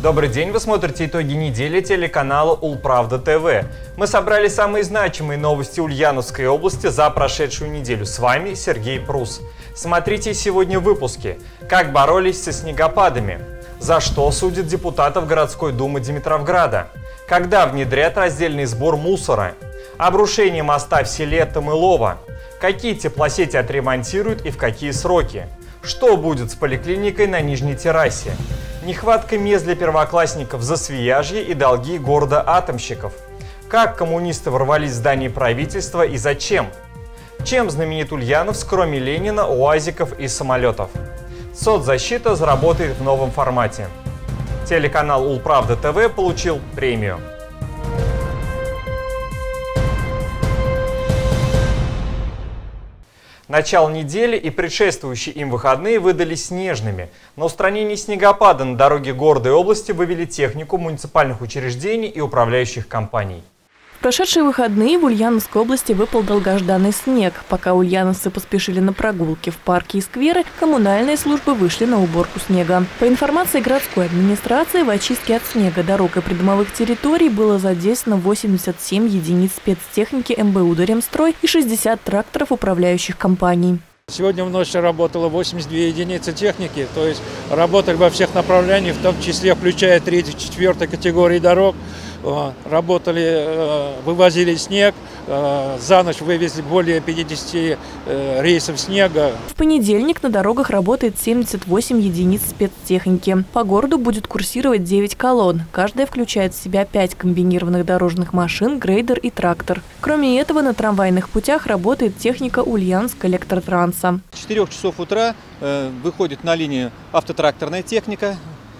Добрый день, вы смотрите итоги недели телеканала Улправда ТВ. Мы собрали самые значимые новости Ульяновской области за прошедшую неделю. С вами Сергей Прус. Смотрите сегодня в выпуске. Как боролись со снегопадами? За что судят депутатов городской думы Димитровграда? Когда внедрят раздельный сбор мусора? Обрушение моста в селе Томылово. Какие теплосети отремонтируют и в какие сроки? Что будет с поликлиникой на Нижней террасе? Нехватка мест для первоклассников в Засвияжье и долги города атомщиков. Как коммунисты ворвались в здание правительства и зачем? Чем знаменит Ульяновск, кроме Ленина, уазиков и самолетов? Соцзащита заработает в новом формате. Телеканал Улправда ТВ получил премию. Начало недели и предшествующие им выходные выдались снежными. На устранение снегопада на дороге города и области вывели технику муниципальных учреждений и управляющих компаний. В прошедшие выходные в Ульяновской области выпал долгожданный снег. Пока ульяновцы поспешили на прогулки в парки и скверы, коммунальные службы вышли на уборку снега. По информации городской администрации, в очистке от снега дорог и придомовых территорий было задействовано 87 единиц спецтехники МБУ «Доремстрой» и 60 тракторов управляющих компаний. Сегодня в ночь работало 82 единицы техники, то есть работали во всех направлениях, в том числе включая 3-4 категории дорог. Работали, вывозили снег, за ночь вывезли более 50 рейсов снега. В понедельник на дорогах работает 78 единиц спецтехники. По городу будет курсировать 9 колонн. Каждая включает в себя 5 комбинированных дорожных машин, грейдер и трактор. Кроме этого, на трамвайных путях работает техника Ульяновск Электротранса. С 4 часов утра выходит на линию автотракторная техника,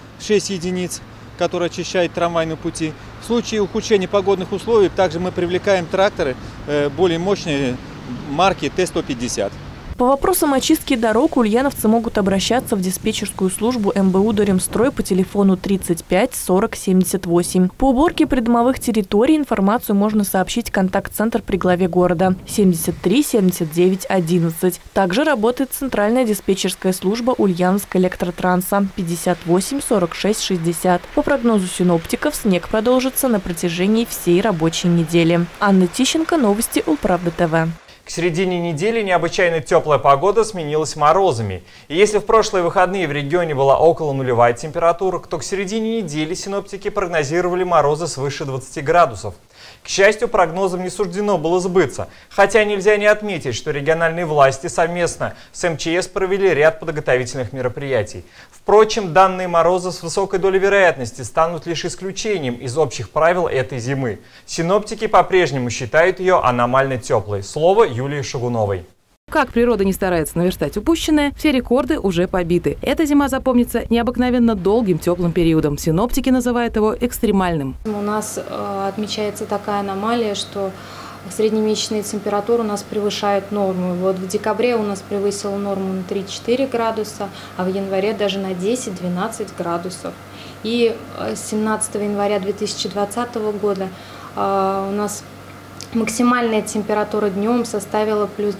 6 единиц, которая очищает трамвайные пути. В случае ухудшения погодных условий также мы привлекаем тракторы более мощные марки Т-150. По вопросам очистки дорог ульяновцы могут обращаться в диспетчерскую службу МБУ «Доремстрой» по телефону 35 40 78. По уборке придомовых территорий информацию можно сообщить в контакт-центр при главе города 73 79 11. Также работает центральная диспетчерская служба Ульяновск Электротранса 58 46 60. По прогнозу синоптиков, снег продолжится на протяжении всей рабочей недели. Анна Тищенко, новости Улправда ТВ. К середине недели необычайно теплая погода сменилась морозами. И если в прошлые выходные в регионе была около нулевая температура, то к середине недели синоптики прогнозировали морозы свыше 20 градусов. К счастью, прогнозам не суждено было сбыться. Хотя нельзя не отметить, что региональные власти совместно с МЧС провели ряд подготовительных мероприятий. Впрочем, данные морозы с высокой долей вероятности станут лишь исключением из общих правил этой зимы. Синоптики по-прежнему считают ее аномально теплой. Слово Юлии Шагуновой. Как природа не старается наверстать упущенное, все рекорды уже побиты. Эта зима запомнится необыкновенно долгим теплым периодом. Синоптики называют его экстремальным. У нас отмечается такая аномалия, что среднемесячные температуры у нас превышают норму. Вот в декабре у нас превысила норму на 3-4 градуса, а в январе даже на 10-12 градусов. И с 17 января 2020 года у нас максимальная температура днем составила плюс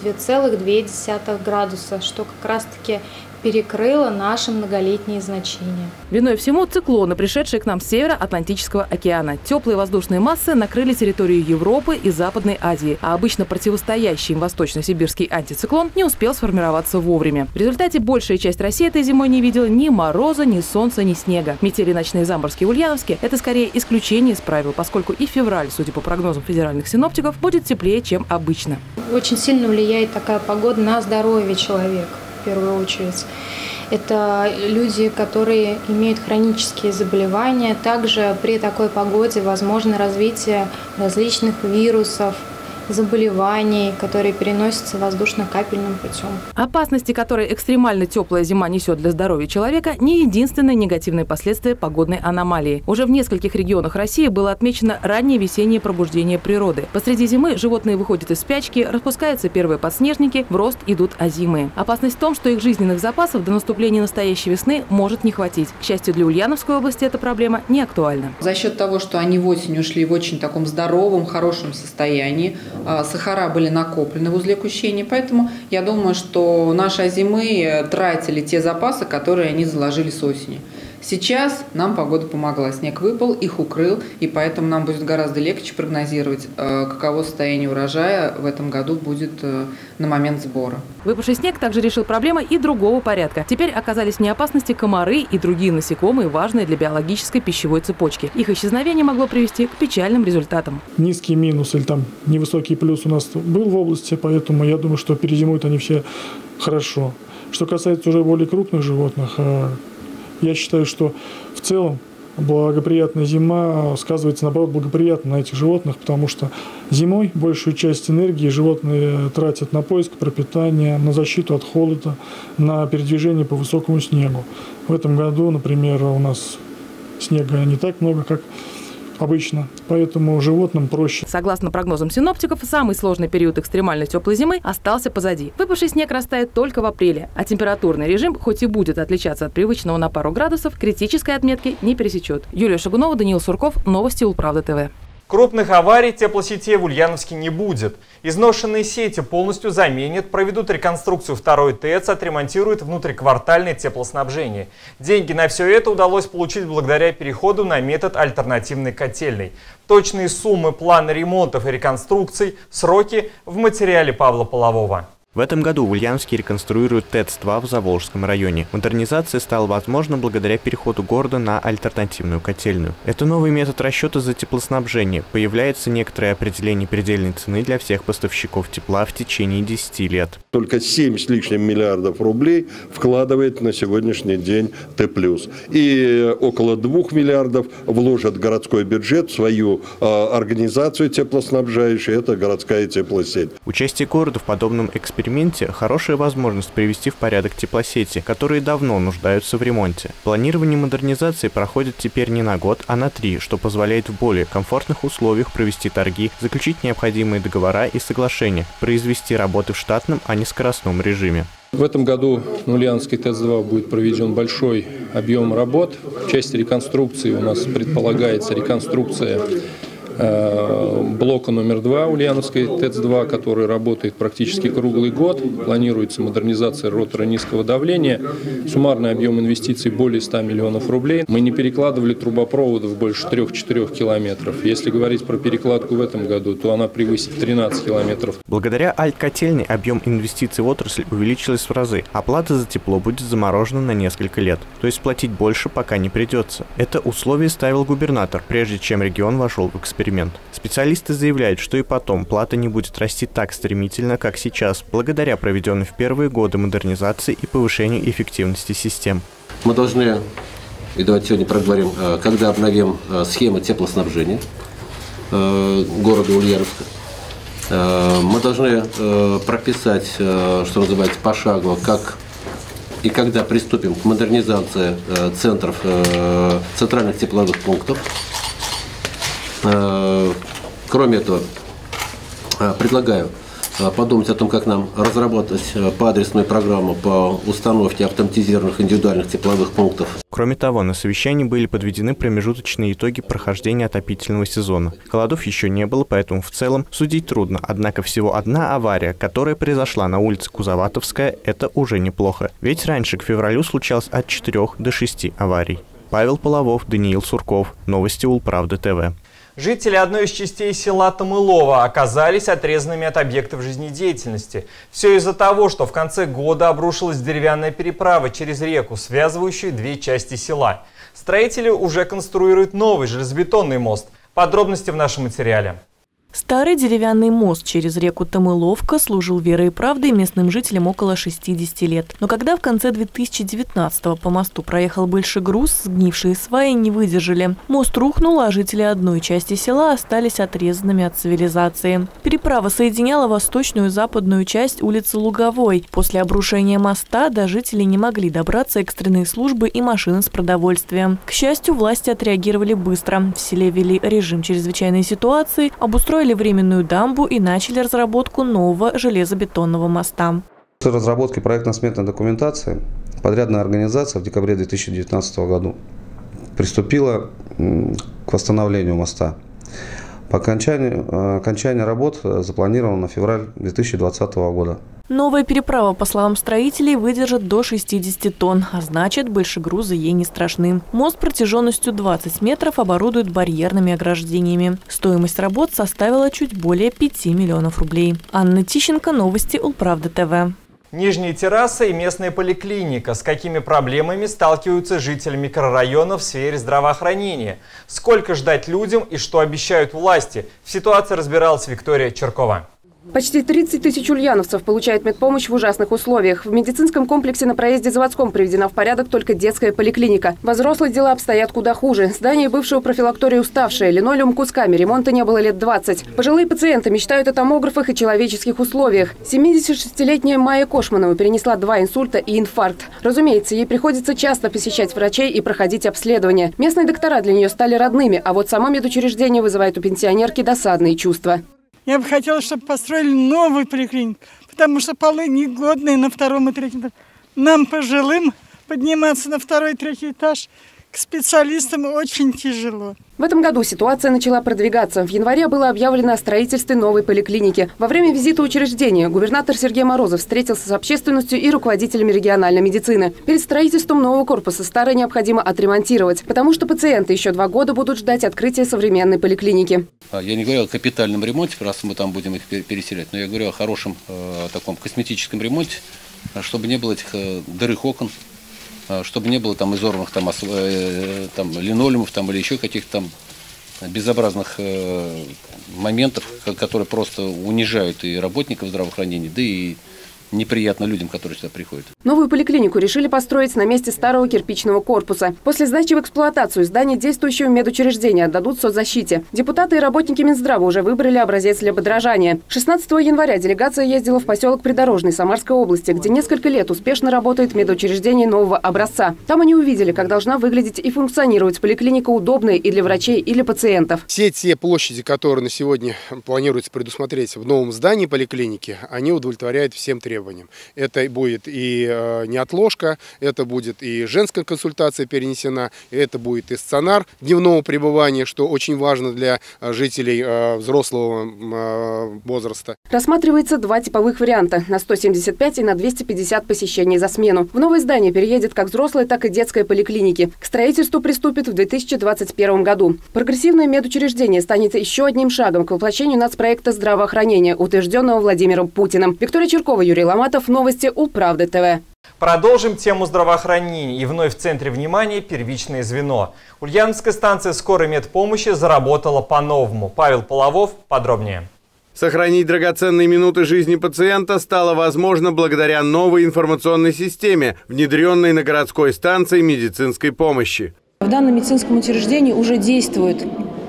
2,2 градуса, что как раз-таки перекрыло наши многолетние значения. Виной всему циклоны, пришедшие к нам с Северо-Атлантического океана. Теплые воздушные массы накрыли территорию Европы и Западной Азии, а обычно противостоящий им восточно-сибирский антициклон не успел сформироваться вовремя. В результате большая часть России этой зимой не видела ни мороза, ни солнца, ни снега. Метели ночные заморские в Ульяновске – это скорее исключение из правил, поскольку и февраль, судя по прогнозам федеральных синоптиков, будет теплее, чем обычно. Очень сильно влияет такая погода на здоровье человека. В первую очередь. Это люди, которые имеют хронические заболевания. Также при такой погоде возможно развитие различных вирусов, заболеваний, которые переносятся воздушно-капельным путем. Опасности, которые экстремально теплая зима несет для здоровья человека, не единственное негативное последствие погодной аномалии. Уже в нескольких регионах России было отмечено раннее весеннее пробуждение природы. Посреди зимы животные выходят из спячки, распускаются первые подснежники, в рост идут озимые. Опасность в том, что их жизненных запасов до наступления настоящей весны может не хватить. К счастью, для Ульяновской области эта проблема не актуальна. За счет того, что они в осень ушли в очень таком здоровом, хорошем состоянии, сахара были накоплены в узле кущения, поэтому я думаю, что наши озимые тратили те запасы, которые они заложили с осени. Сейчас нам погода помогла. Снег выпал, их укрыл, и поэтому нам будет гораздо легче прогнозировать, каково состояние урожая в этом году будет на момент сбора. Выпавший снег также решил проблемы и другого порядка. Теперь оказались вне опасности комары и другие насекомые, важные для биологической пищевой цепочки. Их исчезновение могло привести к печальным результатам. Низкий минус или там невысокий плюс у нас был в области, поэтому я думаю, что перезимуют они все хорошо. Что касается уже более крупных животных, я считаю, что в целом благоприятная зима сказывается, наоборот, благоприятно на этих животных, потому что зимой большую часть энергии животные тратят на поиск пропитания, на защиту от холода, на передвижение по высокому снегу. В этом году, например, у нас снега не так много, как обычно, поэтому животным проще. Согласно прогнозам синоптиков, самый сложный период экстремально теплой зимы остался позади. Выпавший снег растает только в апреле, а температурный режим, хоть и будет отличаться от привычного на пару градусов, критической отметки не пересечет. Юлия Шагунова, Даниил Сурков, новости Улправда ТВ. Крупных аварий теплосетей в Ульяновске не будет. Изношенные сети полностью заменят, проведут реконструкцию второй ТЭЦ, отремонтируют внутриквартальное теплоснабжение. Деньги на все это удалось получить благодаря переходу на метод альтернативной котельной. Точные суммы, планы ремонтов и реконструкций, сроки в материале Павла Полового. В этом году в Ульяновске реконструируют ТЭЦ-2 в Заволжском районе. Модернизация стала возможна благодаря переходу города на альтернативную котельную. Это новый метод расчета за теплоснабжение. Появляется некоторое определение предельной цены для всех поставщиков тепла в течение 10 лет. Только 7 с лишним миллиардов рублей вкладывает на сегодняшний день Т+. И около 2 миллиардов вложит городской бюджет в свою организацию теплоснабжающую. Это городская теплосеть. Участие города в подобном эксперименте – хорошая возможность привести в порядок теплосети, которые давно нуждаются в ремонте. Планирование модернизации проходит теперь не на год, а на 3, что позволяет в более комфортных условиях провести торги, заключить необходимые договора и соглашения, произвести работы в штатном, а не скоростном режиме. В этом году на Ульяновской ТЭЦ-2 будет проведен большой объем работ. В части реконструкции у нас предполагается реконструкция блока номер 2 Ульяновской ТЭЦ-2, который работает практически круглый год. Планируется модернизация ротора низкого давления. Суммарный объем инвестиций более 100 миллионов рублей. Мы не перекладывали трубопроводов больше 3-4 километров. Если говорить про перекладку в этом году, то она превысит 13 километров. Благодаря альткотельной объем инвестиций в отрасль увеличилась в разы. Оплата за тепло будет заморожена на несколько лет. То есть платить больше пока не придется. Это условие ставил губернатор, прежде чем регион вошел в эксперимент. Специалисты заявляют, что и потом плата не будет расти так стремительно, как сейчас, благодаря проведенной в первые годы модернизации и повышению эффективности систем. Мы должны, и давайте сегодня проговорим, когда обновим схемы теплоснабжения города Ульяновска, мы должны прописать, что называется, пошагово, как и когда приступим к модернизации центральных тепловых пунктов. Кроме этого, предлагаю подумать о том, как нам разработать поадресную программу по установке автоматизированных индивидуальных тепловых пунктов. Кроме того, на совещании были подведены промежуточные итоги прохождения отопительного сезона. Холодов еще не было, поэтому в целом судить трудно. Однако всего одна авария, которая произошла на улице Кузоватовская, это уже неплохо. Ведь раньше к февралю случалось от 4 до 6 аварий. Павел Половов, Даниил Сурков. Новости Улправда ТВ. Жители одной из частей села Томылово оказались отрезанными от объектов жизнедеятельности. Все из-за того, что в конце года обрушилась деревянная переправа через реку, связывающую две части села. Строители уже конструируют новый железобетонный мост. Подробности в нашем материале. Старый деревянный мост через реку Томыловка служил верой и правдой местным жителям около 60 лет. Но когда в конце 2019-го по мосту проехал большой груз, сгнившие сваи не выдержали. Мост рухнул, а жители одной части села остались отрезанными от цивилизации. Переправа соединяла восточную и западную часть улицы Луговой. После обрушения моста до жителей не могли добраться экстренные службы и машины с продовольствием. К счастью, власти отреагировали быстро. В селе ввели режим чрезвычайной ситуации, обустроили временную дамбу и начали разработку нового железобетонного моста. После разработки проектно-сметной документации подрядная организация в декабре 2019 года приступила к восстановлению моста. По окончанию работ запланировано на февраль 2020 года. Новая переправа, по словам строителей, выдержит до 60 тонн, а значит, большегрузы ей не страшны. Мост протяженностью 20 метров оборудуют барьерными ограждениями. Стоимость работ составила чуть более 5 миллионов рублей. Анна Тищенко, новости Улправда ТВ. Нижняя терраса и местная поликлиника. С какими проблемами сталкиваются жители микрорайона в сфере здравоохранения? Сколько ждать людям и что обещают власти? В ситуации разбиралась Виктория Черкова. Почти 30 тысяч ульяновцев получают медпомощь в ужасных условиях. В медицинском комплексе на проезде Заводском приведена в порядок только детская поликлиника. Во взрослых дела обстоят куда хуже. Здание бывшего профилактория уставшее, линолеум кусками, ремонта не было лет 20. Пожилые пациенты мечтают о томографах и человеческих условиях. 76-летняя Майя Кошманова перенесла 2 инсульта и инфаркт. Разумеется, ей приходится часто посещать врачей и проходить обследования. Местные доктора для нее стали родными, а вот само медучреждение вызывает у пенсионерки досадные чувства. Я бы хотела, чтобы построили новую поликлинику, потому что полы негодные на 2-м и 3-м этаже. Нам, пожилым, подниматься на 2-й и 3-й этаж к специалистам очень тяжело. В этом году ситуация начала продвигаться. В январе было объявлено о строительстве новой поликлиники. Во время визита учреждения губернатор Сергей Морозов встретился с общественностью и руководителями региональной медицины. Перед строительством нового корпуса старое необходимо отремонтировать, потому что пациенты еще 2 года будут ждать открытия современной поликлиники. Я не говорю о капитальном ремонте, раз мы там будем их переселять, но я говорю о хорошем таком косметическом ремонте, чтобы не было этих дырых окон, чтобы не было там изорванных там линолеумов там, или еще каких-то там безобразных моментов, которые просто унижают и работников здравоохранения, да и неприятно людям, которые сюда приходят. Новую поликлинику решили построить на месте старого кирпичного корпуса. После сдачи в эксплуатацию здание действующего медучреждения отдадут соцзащите. Депутаты и работники Минздрава уже выбрали образец для подражания. 16 января делегация ездила в поселок Придорожный Самарской области, где несколько лет успешно работает медучреждение нового образца. Там они увидели, как должна выглядеть и функционировать поликлиника удобная и для врачей, и для пациентов. Все те площади, которые на сегодня планируется предусмотреть в новом здании поликлиники, они удовлетворяют всем требованиям. Это будет и неотложка, это будет и женская консультация перенесена, это будет и стационар дневного пребывания, что очень важно для жителей взрослого возраста. Рассматривается 2 типовых варианта – на 175 и на 250 посещений за смену. В новое здание переедет как взрослая, так и детская поликлиники. К строительству приступит в 2021 году. Прогрессивное медучреждение станет еще одним шагом к воплощению нацпроекта здравоохранения, утвержденного Владимиром Путиным. Виктория Черкова, Юрий Ломатов, новости Улправды ТВ. Продолжим тему здравоохранения. И вновь в центре внимания первичное звено. Ульяновская станция скорой медпомощи заработала по-новому. Павел Половов подробнее. Сохранить драгоценные минуты жизни пациента стало возможно благодаря новой информационной системе, внедренной на городской станции медицинской помощи. В данном медицинском учреждении уже действует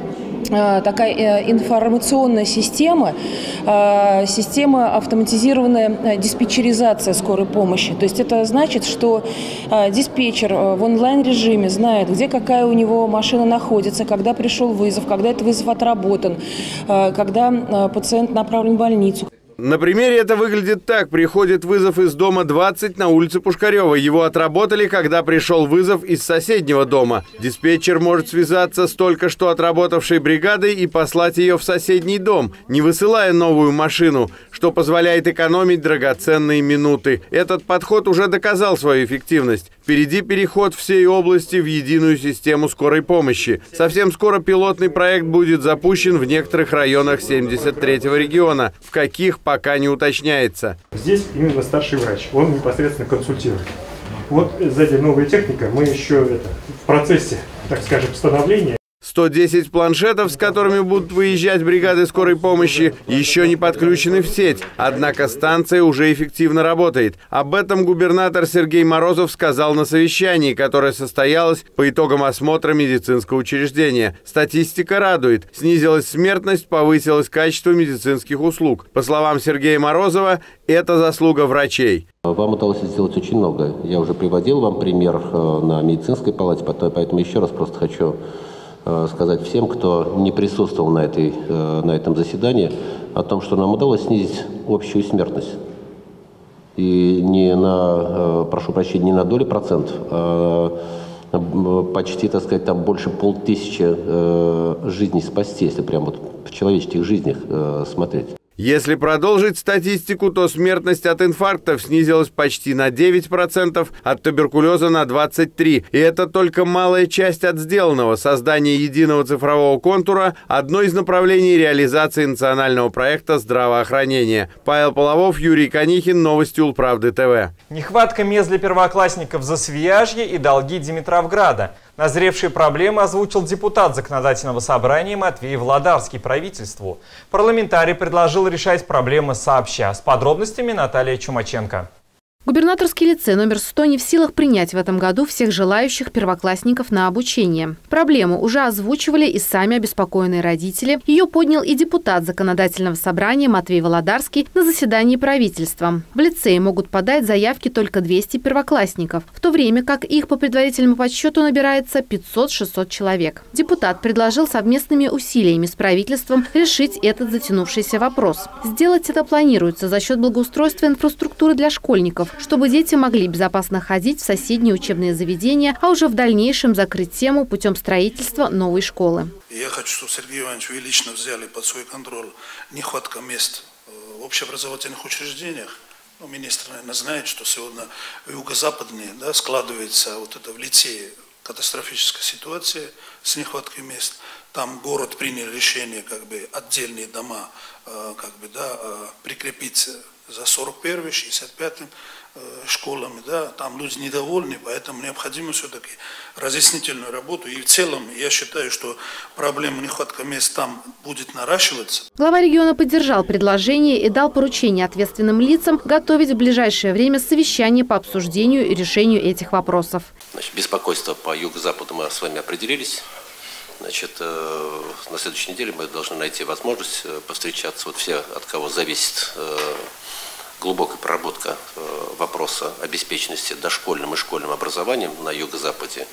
такая информационная система, система автоматизированная диспетчеризация скорой помощи. То есть это значит, что диспетчер в онлайн-режиме знает, где какая у него машина находится, когда пришел вызов, когда этот вызов отработан, когда пациент направлен в больницу. На примере это выглядит так. Приходит вызов из дома 20 на улице Пушкарева. Его отработали, когда пришел вызов из соседнего дома. Диспетчер может связаться с только что отработавшей бригадой и послать ее в соседний дом, не высылая новую машину, что позволяет экономить драгоценные минуты. Этот подход уже доказал свою эффективность. Впереди переход всей области в единую систему скорой помощи. Совсем скоро пилотный проект будет запущен в некоторых районах 73-го региона. В каких пока не уточняется. Здесь именно старший врач, он непосредственно консультирует. Вот сзади новая техника, мы еще в процессе, так скажем, становления. 110 планшетов, с которыми будут выезжать бригады скорой помощи, еще не подключены в сеть. Однако станция уже эффективно работает. Об этом губернатор Сергей Морозов сказал на совещании, которое состоялось по итогам осмотра медицинского учреждения. Статистика радует. Снизилась смертность, повысилось качество медицинских услуг. По словам Сергея Морозова, это заслуга врачей. Вам удалось сделать очень много. Я уже приводил вам пример на медицинской палате, поэтому еще раз просто хочу сказать всем, кто не присутствовал на этом заседании, о том, что нам удалось снизить общую смертность. И не на, прошу прощения, не на долю процентов, а почти, так сказать, там больше 500 жизней спасти, если прям вот в человеческих жизнях смотреть. Если продолжить статистику, то смертность от инфарктов снизилась почти на 9%, от туберкулеза на 23%. И это только малая часть от сделанного. Создание единого цифрового контура – одно из направлений реализации национального проекта здравоохранения. Павел Половов, Юрий Конихин, новости Улправды ТВ. Нехватка мест для первоклассников в Засвияжье и долги Димитровграда. Назревшие проблемы озвучил депутат Законодательного собрания Матвей Володарский правительству. Парламентарий предложил решать проблемы сообща. С подробностями Наталья Чумаченко. Губернаторский лицей номер 100 не в силах принять в этом году всех желающих первоклассников на обучение. Проблему уже озвучивали и сами обеспокоенные родители. Ее поднял и депутат Законодательного собрания Матвей Володарский на заседании правительства. В лицее могут подать заявки только 200 первоклассников, в то время как их по предварительному подсчету набирается 500-600 человек. Депутат предложил совместными усилиями с правительством решить этот затянувшийся вопрос. Сделать это планируется за счет благоустройства инфраструктуры для школьников, чтобы дети могли безопасно ходить в соседние учебные заведения, а уже в дальнейшем закрыть тему путем строительства новой школы. Я хочу, чтобы Сергей Иванович, вы лично взяли под свой контроль нехватка мест в общеобразовательных учреждениях. Министр, наверное, знает, что сегодня в юго-западной складывается вот это в лицее катастрофическая ситуация с нехваткой мест. Там город принял решение отдельные дома прикрепить за 41-м, 65-м школами, там люди недовольны, поэтому необходимо все-таки разъяснительную работу. И в целом я считаю, что проблема нехватка мест там будет наращиваться. Глава региона поддержал предложение и дал поручение ответственным лицам готовить в ближайшее время совещание по обсуждению и решению этих вопросов. Беспокойство по юго-западу мы с вами определились. На следующей неделе мы должны найти возможность повстречаться. Вот все, от кого зависит глубокая проработка вопроса обеспеченности дошкольным и школьным образованием на юго-западе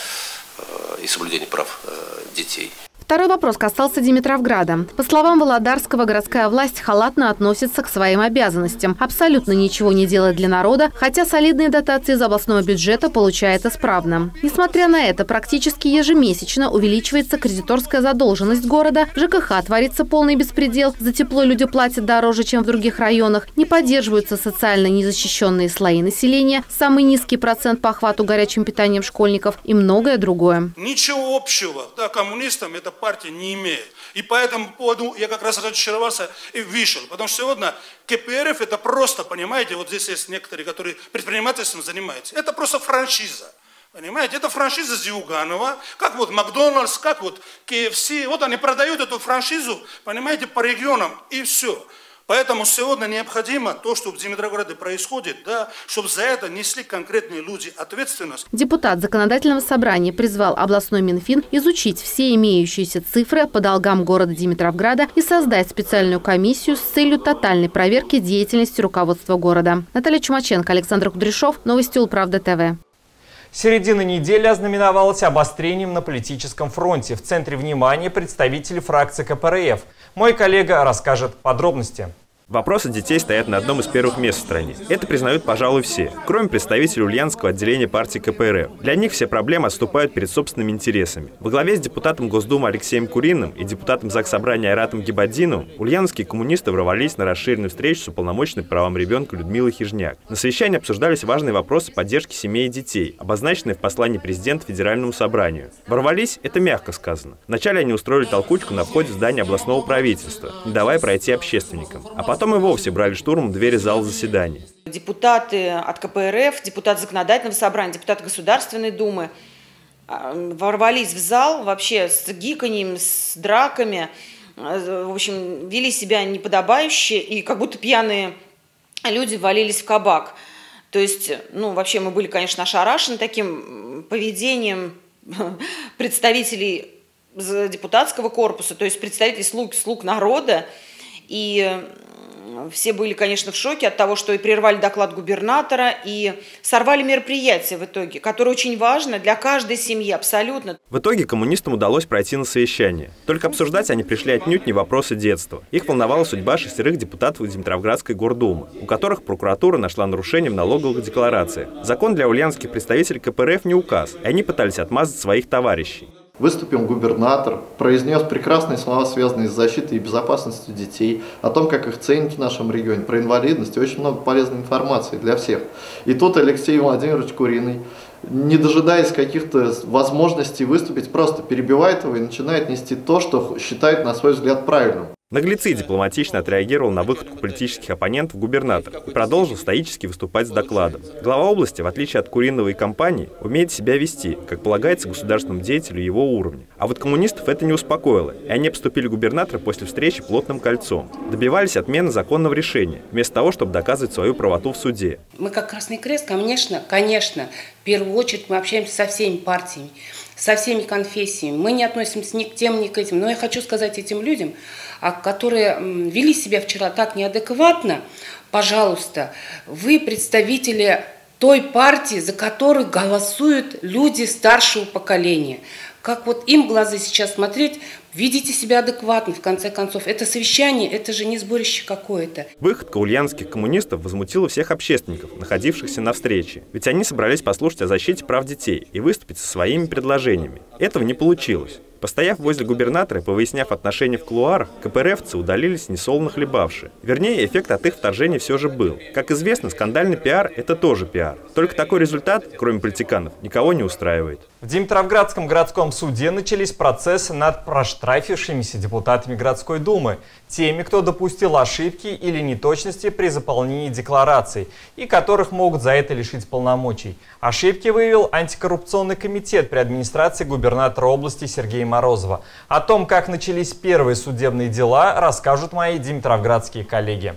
и соблюдения прав детей. Второй вопрос касался Димитровграда. По словам Володарского, городская власть халатно относится к своим обязанностям. Абсолютно ничего не делает для народа, хотя солидные дотации из областного бюджета получает исправно. Несмотря на это, практически ежемесячно увеличивается кредиторская задолженность города, в ЖКХ творится полный беспредел, за тепло люди платят дороже, чем в других районах, не поддерживаются социально незащищенные слои населения, самый низкий процент по охвату горячим питанием школьников и многое другое. Ничего общего, коммунистам это партия не имеет. И по этому поводу я как раз разочаровался и вышел. Потому что сегодня КПРФ это просто, понимаете, вот здесь есть некоторые, которые предпринимательством занимаются. Это просто франшиза. Понимаете, это франшиза Зюганова, как вот Макдональдс, как вот KFC. Вот они продают эту франшизу, понимаете, по регионам и все. Поэтому сегодня необходимо то, что в Димитровграде происходит, чтобы за это несли конкретные люди ответственность. Депутат Законодательного собрания призвал областной Минфин изучить все имеющиеся цифры по долгам города Димитровграда и создать специальную комиссию с целью тотальной проверки деятельности руководства города. Наталья Чумаченко, Александр Кудряшов, новости Улправды ТВ. Середина недели ознаменовалась обострением на политическом фронте. В центре внимания представители фракции КПРФ. Мой коллега расскажет подробности. Вопросы детей стоят на одном из первых мест в стране. Это признают, пожалуй, все, кроме представителей Ульяновского отделения партии КПРФ. Для них все проблемы отступают перед собственными интересами. Во главе с депутатом Госдумы Алексеем Куриным и депутатом Заксобрания Айратом Гибаддиновым ульяновские коммунисты ворвались на расширенную встречу с уполномоченной по правам ребенка Людмилой Хижняк. На совещании обсуждались важные вопросы поддержки семей и детей, обозначенные в послании президента Федеральному собранию. Ворвались – это мягко сказано. Вначале они устроили толкучку на входе в здание областного правительства, не давая пройти общественникам. А потом и вовсе брали штурмом двери зала заседаний. Депутаты от КПРФ, депутаты Законодательного собрания, депутаты Государственной Думы ворвались в зал вообще с гиканьем, с драками, в общем, вели себя неподобающе и как будто пьяные люди валились в кабак. То есть, вообще мы были, конечно, ошарашены таким поведением представителей депутатского корпуса, то есть представителей слуг народа. И Все были, конечно, в шоке от того, что и прервали доклад губернатора, и сорвали мероприятие в итоге, которое очень важно для каждой семьи, абсолютно. В итоге коммунистам удалось пройти на совещание. Только обсуждать они пришли отнюдь не вопросы детства. Их волновала судьба 6 депутатов Димитровградской гордумы, у которых прокуратура нашла нарушение в налоговых декларациях. Закон для ульяновских представителей КПРФ не указ, и они пытались отмазать своих товарищей. Выступил губернатор, произнес прекрасные слова, связанные с защитой и безопасностью детей, о том, как их ценят в нашем регионе, про инвалидность, и очень много полезной информации для всех. И тут Алексей Владимирович Куриный, не дожидаясь каких-то возможностей выступить, просто перебивает его и начинает нести то, что считает, на свой взгляд, правильным. Наглецы дипломатично отреагировал на выходку политических оппонентов губернатора и продолжил стоически выступать с докладом. Глава области, в отличие от Куриного и компании, умеет себя вести, как полагается государственному деятелю его уровня. А вот коммунистов это не успокоило, и они обступили губернатора после встречи плотным кольцом. Добивались отмены законного решения, вместо того, чтобы доказывать свою правоту в суде. Мы как Красный Крест, конечно, в первую очередь мы общаемся со всеми партиями, со всеми конфессиями. Мы не относимся ни к тем, ни к этим. Но я хочу сказать этим людям, которые вели себя вчера так неадекватно, пожалуйста, вы представители той партии, за которую голосуют люди старшего поколения. Как вот им в глаза сейчас смотреть, ведите себя адекватно, в конце концов. Это совещание, это же не сборище какое-то. Выходка ульяновских коммунистов возмутила всех общественников, находившихся на встрече. Ведь они собрались послушать о защите прав детей и выступить со своими предложениями. Этого не получилось. Постояв возле губернатора и повыясняв отношения в кулуарах, КПРФцы удалились несолоно хлебавшие. Вернее, эффект от их вторжения все же был. Как известно, скандальный пиар – это тоже пиар. Только такой результат, кроме политиканов, никого не устраивает. В Димитровградском городском суде начались процессы над проштрафившимися депутатами городской думы, теми, кто допустил ошибки или неточности при заполнении деклараций, и которых могут за это лишить полномочий. Ошибки выявил антикоррупционный комитет при администрации губернатора области Сергея Морозова. О том, как начались первые судебные дела, расскажут мои димитровградские коллеги.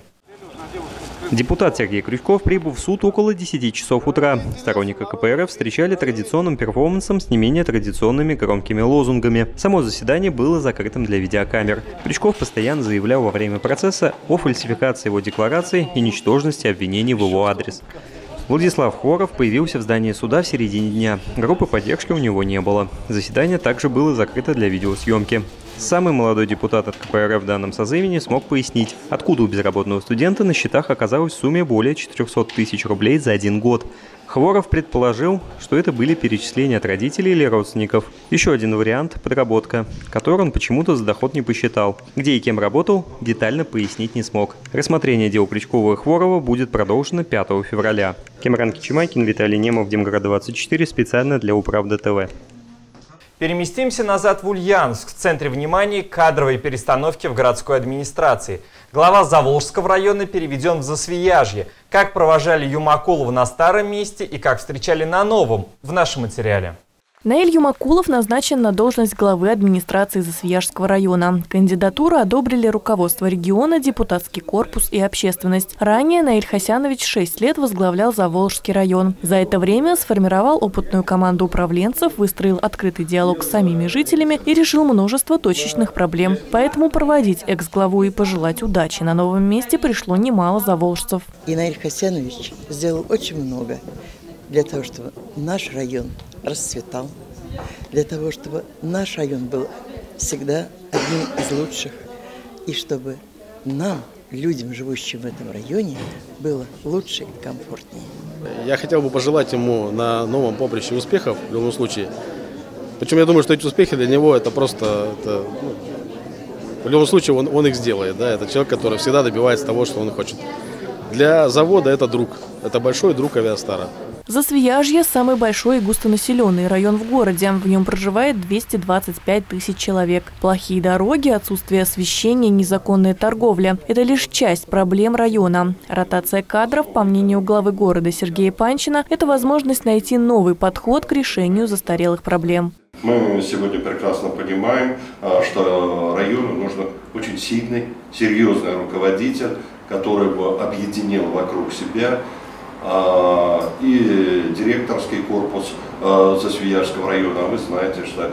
Депутат Сергей Крючков прибыл в суд около 10 часов утра. Сторонника КПРФ встречали традиционным перформансом с не менее традиционными громкими лозунгами. Само заседание было закрытым для видеокамер. Крючков постоянно заявлял во время процесса о фальсификации его декларации и ничтожности обвинений в его адрес. Владислав Хворов появился в здании суда в середине дня. Группы поддержки у него не было. Заседание также было закрыто для видеосъемки. Самый молодой депутат от КПРФ в данном созыве не смог пояснить, откуда у безработного студента на счетах оказалось в сумме более 400 тысяч рублей за 1 год. Хворов предположил, что это были перечисления от родителей или родственников. Еще один вариант – подработка, который он почему-то за доход не посчитал. Где и кем работал, детально пояснить не смог. Рассмотрение дел Крючкова и Хворова будет продолжено 5 февраля. Кемран Кичимакин, Виталий Немов, Демград-24, специально для Управда ТВ. Переместимся назад в Ульяновск. В центре внимания кадровой перестановки в городской администрации. Глава Заволжского района переведен в Засвияжье. Как провожали Юмакулова на старом месте и как встречали на новом, в нашем материале. Наиль Юмакулов назначен на должность главы администрации Засвияжского района. Кандидатуру одобрили руководство региона, депутатский корпус и общественность. Ранее Наиль Хасянович 6 лет возглавлял Заволжский район. За это время сформировал опытную команду управленцев, выстроил открытый диалог с самими жителями и решил множество точечных проблем. Поэтому проводить экс-главу и пожелать удачи на новом месте пришло немало заволжцев. И Наиль Хасянович сделал очень много для того, чтобы наш район расцветал, для того, чтобы наш район был всегда одним из лучших, и чтобы нам, людям, живущим в этом районе, было лучше и комфортнее. Я хотел бы пожелать ему на новом поприще успехов в любом случае. Причем я думаю, что эти успехи для него это просто, в любом случае он их сделает. Да? Это человек, который всегда добивается того, что он хочет. Для завода это друг, это большой друг Авиастара. Засвияжье – самый большой и густонаселенный район в городе. В нем проживает 225 тысяч человек. Плохие дороги, отсутствие освещения, незаконная торговля – это лишь часть проблем района. Ротация кадров, по мнению главы города Сергея Панчина, это возможность найти новый подход к решению застарелых проблем. Мы сегодня прекрасно понимаем, что району нужен очень сильный, серьезный руководитель, который бы объединил вокруг себя и директорский корпус, Засвияжского района. А вы знаете, что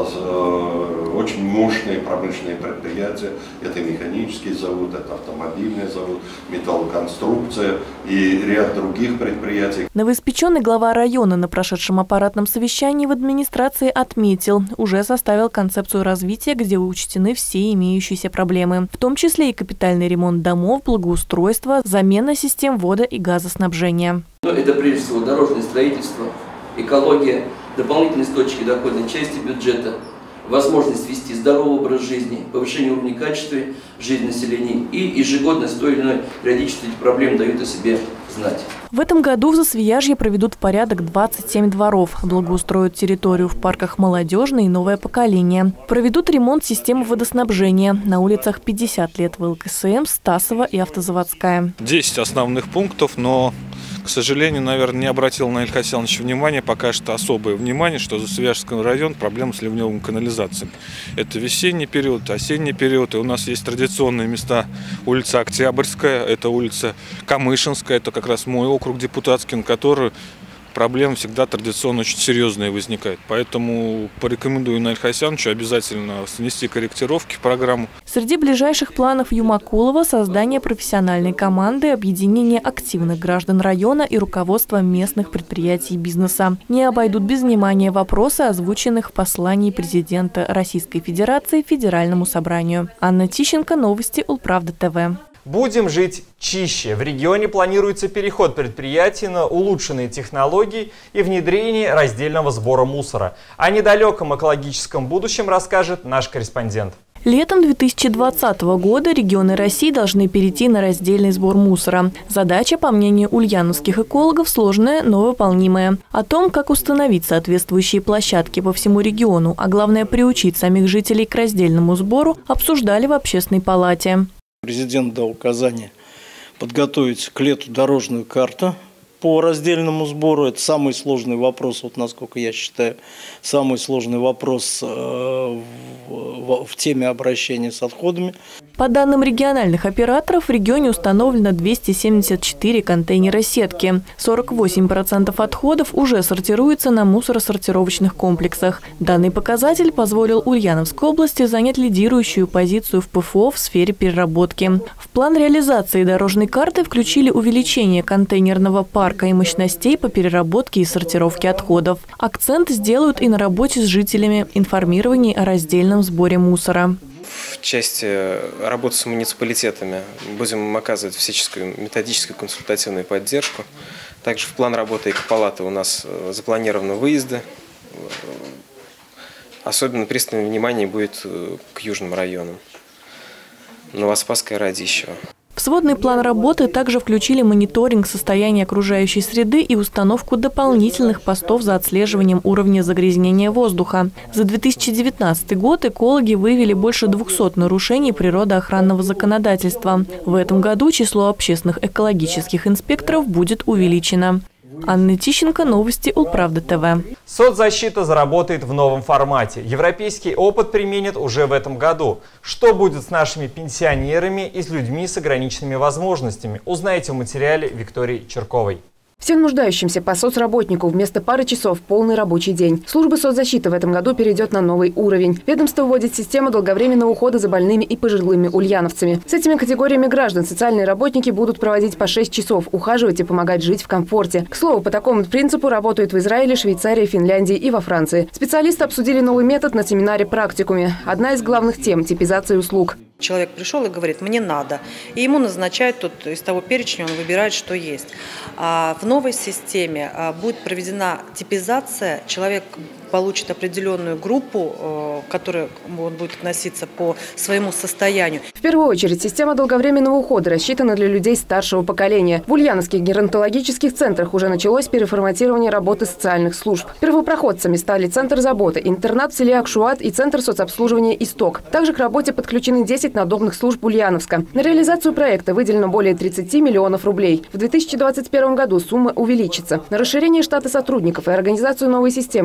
очень мощные промышленные предприятия. Это механический завод, это автомобильный завод, металлоконструкция и ряд других предприятий. Новоиспеченный глава района на прошедшем аппаратном совещании в администрации отметил, уже составил концепцию развития, где учтены все имеющиеся проблемы, в том числе и капитальный ремонт домов, благоустройство, замена систем водо- и газоснабжения. Это прежде всего дорожное строительство, экология, дополнительные источники доходной части бюджета, возможность вести здоровый образ жизни, повышение уровня качества жизни населения и ежегодно с той или иной периодичностью эти проблемы дают о себе знать. В этом году в Засвияжье проведут в порядок 27 дворов, благоустроят территорию в парках «Молодежное» и «Новое поколение». Проведут ремонт системы водоснабжения. На улицах 50 лет в ЛКСМ, Стасова и Автозаводская. 10 основных пунктов, но, к сожалению, наверное, не обратил Наиль Хасянович внимания, пока что особое внимание, что Засвияжский район проблема с ливневыми канализациями. Это весенний период, осенний период, и у нас есть традиционные места: улица Октябрьская, это улица Камышинская, это как раз мой округ депутатский, на который проблемы всегда традиционно очень серьезные возникают. Поэтому порекомендую Наиль Хасяновичу обязательно внести корректировки в программу. Среди ближайших планов Юмакулова – создание профессиональной команды, объединение активных граждан района и руководство местных предприятий и бизнеса. Не обойдут без внимания вопросы, озвученных в послании президента Российской Федерации Федеральному собранию. Анна Тищенко, новости Улправда ТВ. Будем жить чище. В регионе планируется переход предприятий на улучшенные технологии и внедрение раздельного сбора мусора. О недалеком экологическом будущем расскажет наш корреспондент. Летом 2020 года регионы России должны перейти на раздельный сбор мусора. Задача, по мнению ульяновских экологов, сложная, но выполнимая. О том, как установить соответствующие площадки по всему региону, а главное приучить самих жителей к раздельному сбору, обсуждали в Общественной палате. Президент дал указание подготовить к лету дорожную карту по раздельному сбору. Это самый сложный вопрос, вот насколько я считаю, самый сложный вопрос в теме обращения с отходами. По данным региональных операторов, в регионе установлено 274 контейнера сетки. 48% отходов уже сортируется на мусоросортировочных комплексах. Данный показатель позволил Ульяновской области занять лидирующую позицию в ПФО в сфере переработки. В план реализации дорожной карты включили увеличение контейнерного парка и мощностей по переработке и сортировке отходов. Акцент сделают и на работе с жителями, информировании о раздельном сборе мусора. В части работы с муниципалитетами будем оказывать всяческую методическую консультативную поддержку. Также в план работы экопалаты у нас запланированы выезды. Особенно пристальное внимание будет к южным районам. Новоспасское, Радищево. В сводный план работы также включили мониторинг состояния окружающей среды и установку дополнительных постов за отслеживанием уровня загрязнения воздуха. За 2019 год экологи выявили больше 200 нарушений природоохранного законодательства. В этом году число общественных экологических инспекторов будет увеличено. Анна Тищенко, новости Улправда ТВ. Соцзащита заработает в новом формате. Европейский опыт применят уже в этом году. Что будет с нашими пенсионерами и с людьми с ограниченными возможностями? Узнаете в материале Виктории Черковой. Всем нуждающимся по соцработнику вместо пары часов полный рабочий день. Служба соцзащиты в этом году перейдет на новый уровень. Ведомство вводит систему долговременного ухода за больными и пожилыми ульяновцами. С этими категориями граждан социальные работники будут проводить по 6 часов, ухаживать и помогать жить в комфорте. К слову, по такому принципу работают в Израиле, Швейцарии, Финляндии и во Франции. Специалисты обсудили новый метод на семинаре «Практикуме». Одна из главных тем – типизация услуг. Человек пришел и говорит: мне надо. И ему назначают тут из того перечня, он выбирает, что есть. В новой системе будет проведена типизация. Человек получит определенную группу, к которой он будет относиться по своему состоянию. В первую очередь, система долговременного ухода рассчитана для людей старшего поколения. В ульяновских геронтологических центрах уже началось переформатирование работы социальных служб. Первопроходцами стали Центр заботы, интернат в селе Акшуат и Центр соцобслуживания «Исток». Также к работе подключены 10 надобных служб Ульяновска. На реализацию проекта выделено более 30 миллионов рублей. В 2021 году сумма увеличится. На расширение штата сотрудников и организацию новой системы будет заложено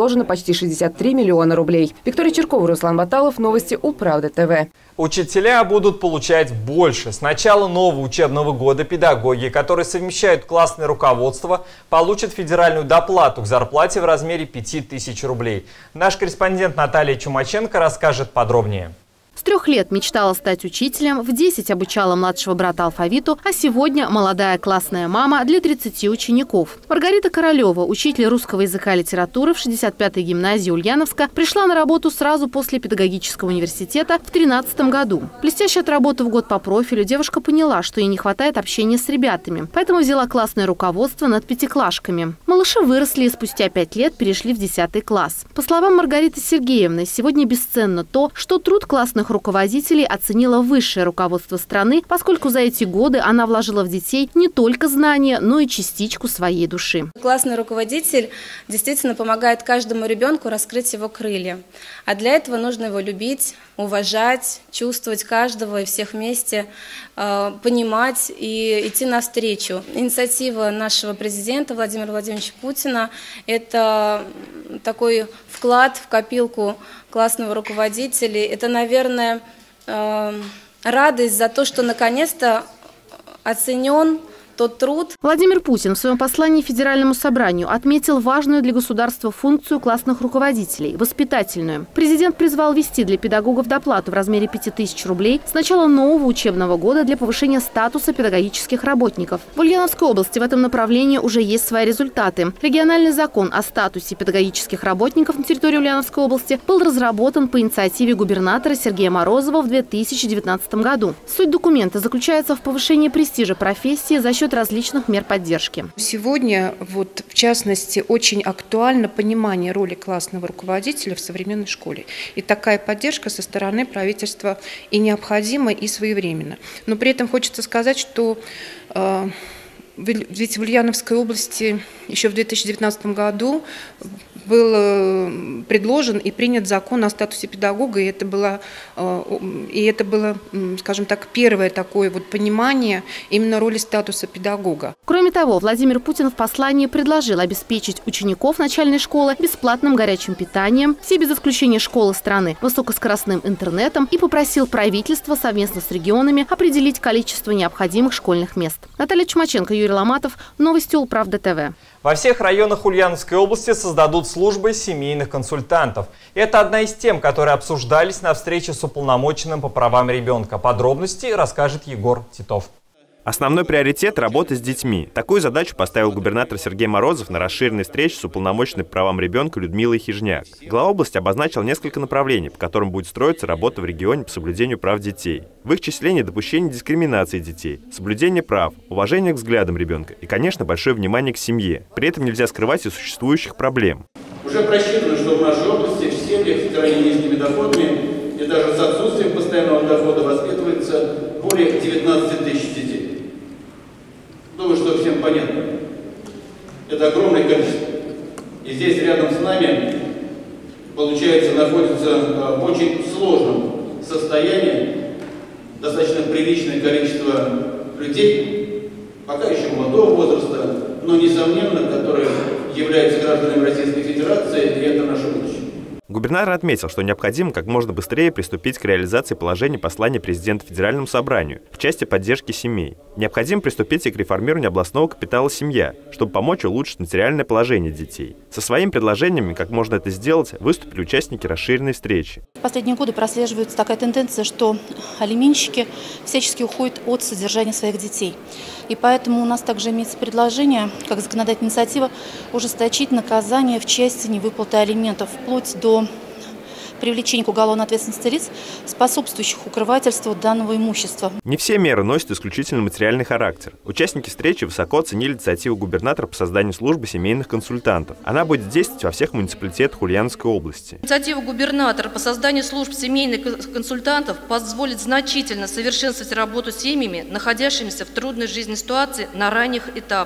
заложено почти 63 миллиона рублей. Виктория Черкова, Руслан Баталов. Новости Улправда ТВ. Учителя будут получать больше. С начала нового учебного года педагоги, которые совмещают классное руководство, получат федеральную доплату к зарплате в размере 5000 рублей. Наш корреспондент Наталья Чумаченко расскажет подробнее. С 3 лет мечтала стать учителем, в 10 обучала младшего брата алфавиту, а сегодня молодая классная мама для 30 учеников. Маргарита Королева, учитель русского языка и литературы в 65-й гимназии Ульяновска, пришла на работу сразу после педагогического университета в 2013 году. Блестяще отработав год по профилю, девушка поняла, что ей не хватает общения с ребятами, поэтому взяла классное руководство над пятиклашками. Малыши выросли и спустя 5 лет перешли в 10 класс. По словам Маргариты Сергеевны, сегодня бесценно то, что труд классных руководителей оценило высшее руководство страны, поскольку за эти годы она вложила в детей не только знания, но и частичку своей души. Классный руководитель действительно помогает каждому ребенку раскрыть его крылья. А для этого нужно его любить, уважать, чувствовать каждого и всех вместе, понимать и идти навстречу. Инициатива нашего президента Владимира Владимировича Путина – это такой вклад в копилку классного руководителя. Это, наверное, радость за то, что наконец-то оценен тот труд. Владимир Путин в своем послании Федеральному собранию отметил важную для государства функцию классных руководителей – воспитательную. Президент призвал ввести для педагогов доплату в размере 5000 рублей с начала нового учебного года для повышения статуса педагогических работников. В Ульяновской области в этом направлении уже есть свои результаты. Региональный закон о статусе педагогических работников на территории Ульяновской области был разработан по инициативе губернатора Сергея Морозова в 2019 году. Суть документа заключается в повышении престижа профессии за счет различных мер поддержки. Сегодня, в частности, очень актуально понимание роли классного руководителя в современной школе. И такая поддержка со стороны правительства и необходима, и своевременно. Но при этом хочется сказать, что ведь в Ульяновской области еще в 2019 году был предложен и принят закон о статусе педагога, и это было, скажем так, первое такое понимание именно роли статуса педагога. Кроме того, Владимир Путин в послании предложил обеспечить учеников начальной школы бесплатным горячим питанием, все без исключения школы страны, высокоскоростным интернетом и попросил правительство совместно с регионами определить количество необходимых школьных мест. Наталья Чумаченко, Юрий Ломатов. Новости Улправда ТВ. Во всех районах Ульяновской области создадут службы семейных консультантов. Это одна из тем, которые обсуждались на встрече с уполномоченным по правам ребенка. Подробности расскажет Егор Титов. Основной приоритет – работа с детьми. Такую задачу поставил губернатор Сергей Морозов на расширенной встрече с уполномоченной по правам ребенка Людмилой Хижняк. Глава области обозначил несколько направлений, по которым будет строиться работа в регионе по соблюдению прав детей. В их числе недопущение дискриминации детей, соблюдение прав, уважение к взглядам ребенка и, конечно, большое внимание к семье. При этом нельзя скрывать и существующих проблем. Уже просчитано, что в нашей области в семьях с крайне низкими доходами и даже с отсутствием постоянного дохода воспитывается более 19 тысяч детей. Думаю, что всем понятно. Это огромное количество. И здесь рядом с нами, получается, находится в очень сложном состоянии достаточно приличное количество людей, пока еще молодого возраста, но, несомненно, которые являются гражданами Российской Федерации, и это наше будущее. Губернатор отметил, что необходимо как можно быстрее приступить к реализации положений послания президента Федеральному собранию в части поддержки семей. Необходимо приступить и к реформированию областного капитала «Семья», чтобы помочь улучшить материальное положение детей. Со своими предложениями, как можно это сделать, выступили участники расширенной встречи. В последние годы прослеживается такая тенденция, что алименщики всячески уходят от содержания своих детей. И поэтому у нас также имеется предложение, как законодательная инициатива, ужесточить наказание в части невыплаты алиментов, вплоть до привлечения к уголовной ответственности лиц, способствующих укрывательству данного имущества. Не все меры носят исключительно материальный характер. Участники встречи высоко оценили инициативу губернатора по созданию службы семейных консультантов. Она будет действовать во всех муниципалитетах Ульяновской области. Инициатива губернатора по созданию служб семейных консультантов позволит значительно совершенствовать работу с семьями, находящимися в трудной жизненной ситуации на ранних этапах.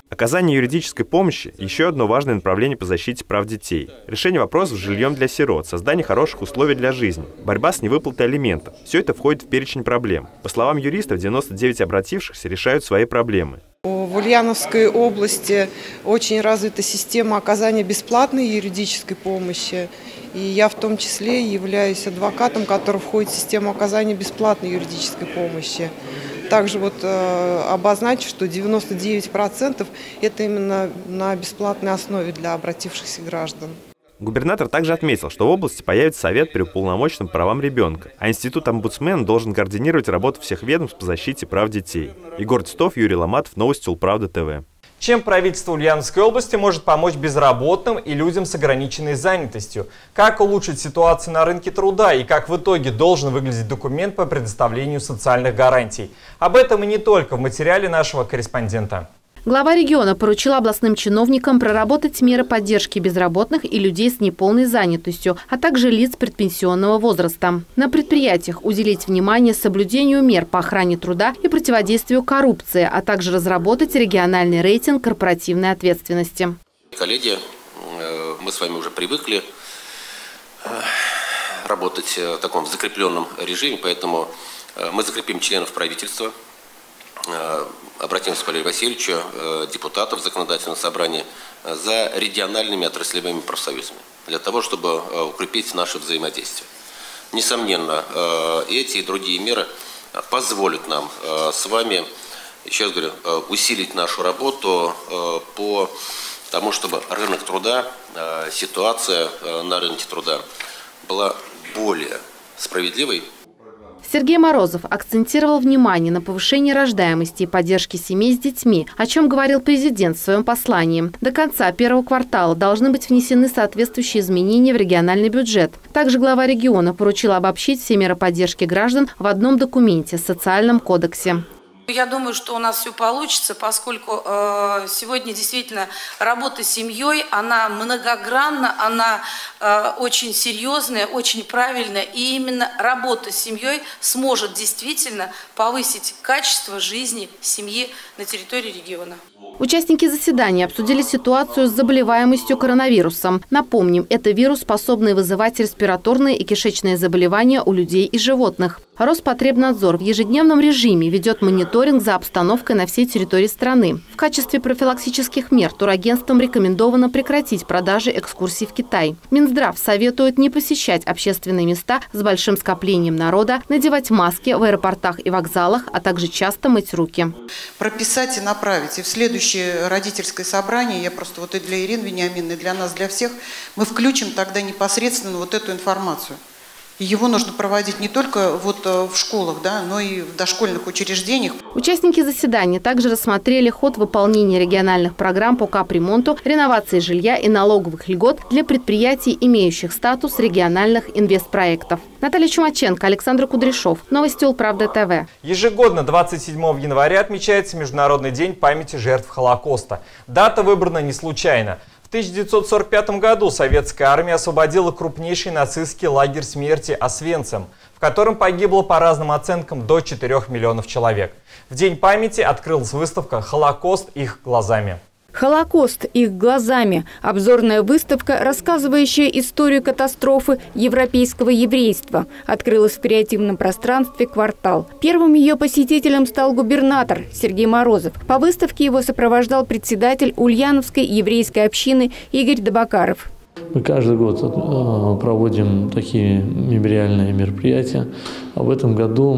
Оказание юридической помощи – еще одно важное направление по защите прав детей. Решение вопросов с жильем для сирот, создание хороших условий для жизни, борьба с невыплатой алиментов – все это входит в перечень проблем. По словам юристов, 99 обратившихся решают свои проблемы. В Ульяновской области очень развита система оказания бесплатной юридической помощи. И я в том числе являюсь адвокатом, который входит в систему оказания бесплатной юридической помощи. Также обозначу, что 99% это именно на бесплатной основе для обратившихся граждан. Губернатор также отметил, что в области появится совет при уполномоченном по правам ребенка, а институт омбудсмена должен координировать работу всех ведомств по защите прав детей. Егор Титов, Юрий Ломатов, новости Улправда ТВ. Чем правительство Ульяновской области может помочь безработным и людям с ограниченной занятостью? Как улучшить ситуацию на рынке труда и как в итоге должен выглядеть документ по предоставлению социальных гарантий? Об этом и не только в материале нашего корреспондента. Глава региона поручил областным чиновникам проработать меры поддержки безработных и людей с неполной занятостью, а также лиц предпенсионного возраста. На предприятиях уделить внимание соблюдению мер по охране труда и противодействию коррупции, а также разработать региональный рейтинг корпоративной ответственности. Коллеги, мы с вами уже привыкли работать в таком закрепленном режиме, поэтому мы закрепим членов правительства. Обратимся к Валерию Васильевичу, депутатов законодательного собрания, за региональными отраслевыми профсоюзами, для того, чтобы укрепить наше взаимодействие. Несомненно, эти и другие меры позволят нам с вами, еще раз говорю, усилить нашу работу по тому, чтобы рынок труда, ситуация на рынке труда была более справедливой. Сергей Морозов акцентировал внимание на повышении рождаемости и поддержке семей с детьми, о чем говорил президент в своем послании. До конца первого квартала должны быть внесены соответствующие изменения в региональный бюджет. Также глава региона поручил обобщить все меры поддержки граждан в одном документе – социальном кодексе. Я думаю, что у нас все получится, поскольку сегодня действительно работа с семьей, она многогранна, она очень серьезная, очень правильная. И именно работа с семьей сможет действительно повысить качество жизни семьи на территории региона. Участники заседания обсудили ситуацию с заболеваемостью коронавирусом. Напомним, это вирус, способный вызывать респираторные и кишечные заболевания у людей и животных. Роспотребнадзор в ежедневном режиме ведет мониторинг за обстановкой на всей территории страны. В качестве профилактических мер турагентствам рекомендовано прекратить продажи экскурсий в Китай. Минздрав советует не посещать общественные места с большим скоплением народа, надевать маски в аэропортах и вокзалах, а также часто мыть руки. Прописать и направить. И в следующее родительское собрание, я просто и для Ирины Вениаминовны, и для нас, для всех, мы включим тогда непосредственно эту информацию. И его нужно проводить не только в школах, но и в дошкольных учреждениях. Участники заседания также рассмотрели ход выполнения региональных программ по капремонту, реновации жилья и налоговых льгот для предприятий, имеющих статус региональных инвестпроектов. Наталья Чумаченко, Александр Кудряшов. Новости Улправда ТВ. Ежегодно 27 января отмечается Международный день памяти жертв Холокоста. Дата выбрана не случайно. В 1945 году советская армия освободила крупнейший нацистский лагерь смерти Освенцим, в котором погибло по разным оценкам до 4 миллионов человек. В День памяти открылась выставка «Холокост их глазами». «Холокост их глазами» – обзорная выставка, рассказывающая историю катастрофы европейского еврейства, открылась в креативном пространстве «Квартал». Первым ее посетителем стал губернатор Сергей Морозов. По выставке его сопровождал председатель Ульяновской еврейской общины Игорь Добокаров. Мы каждый год проводим такие мемориальные мероприятия. А в этом году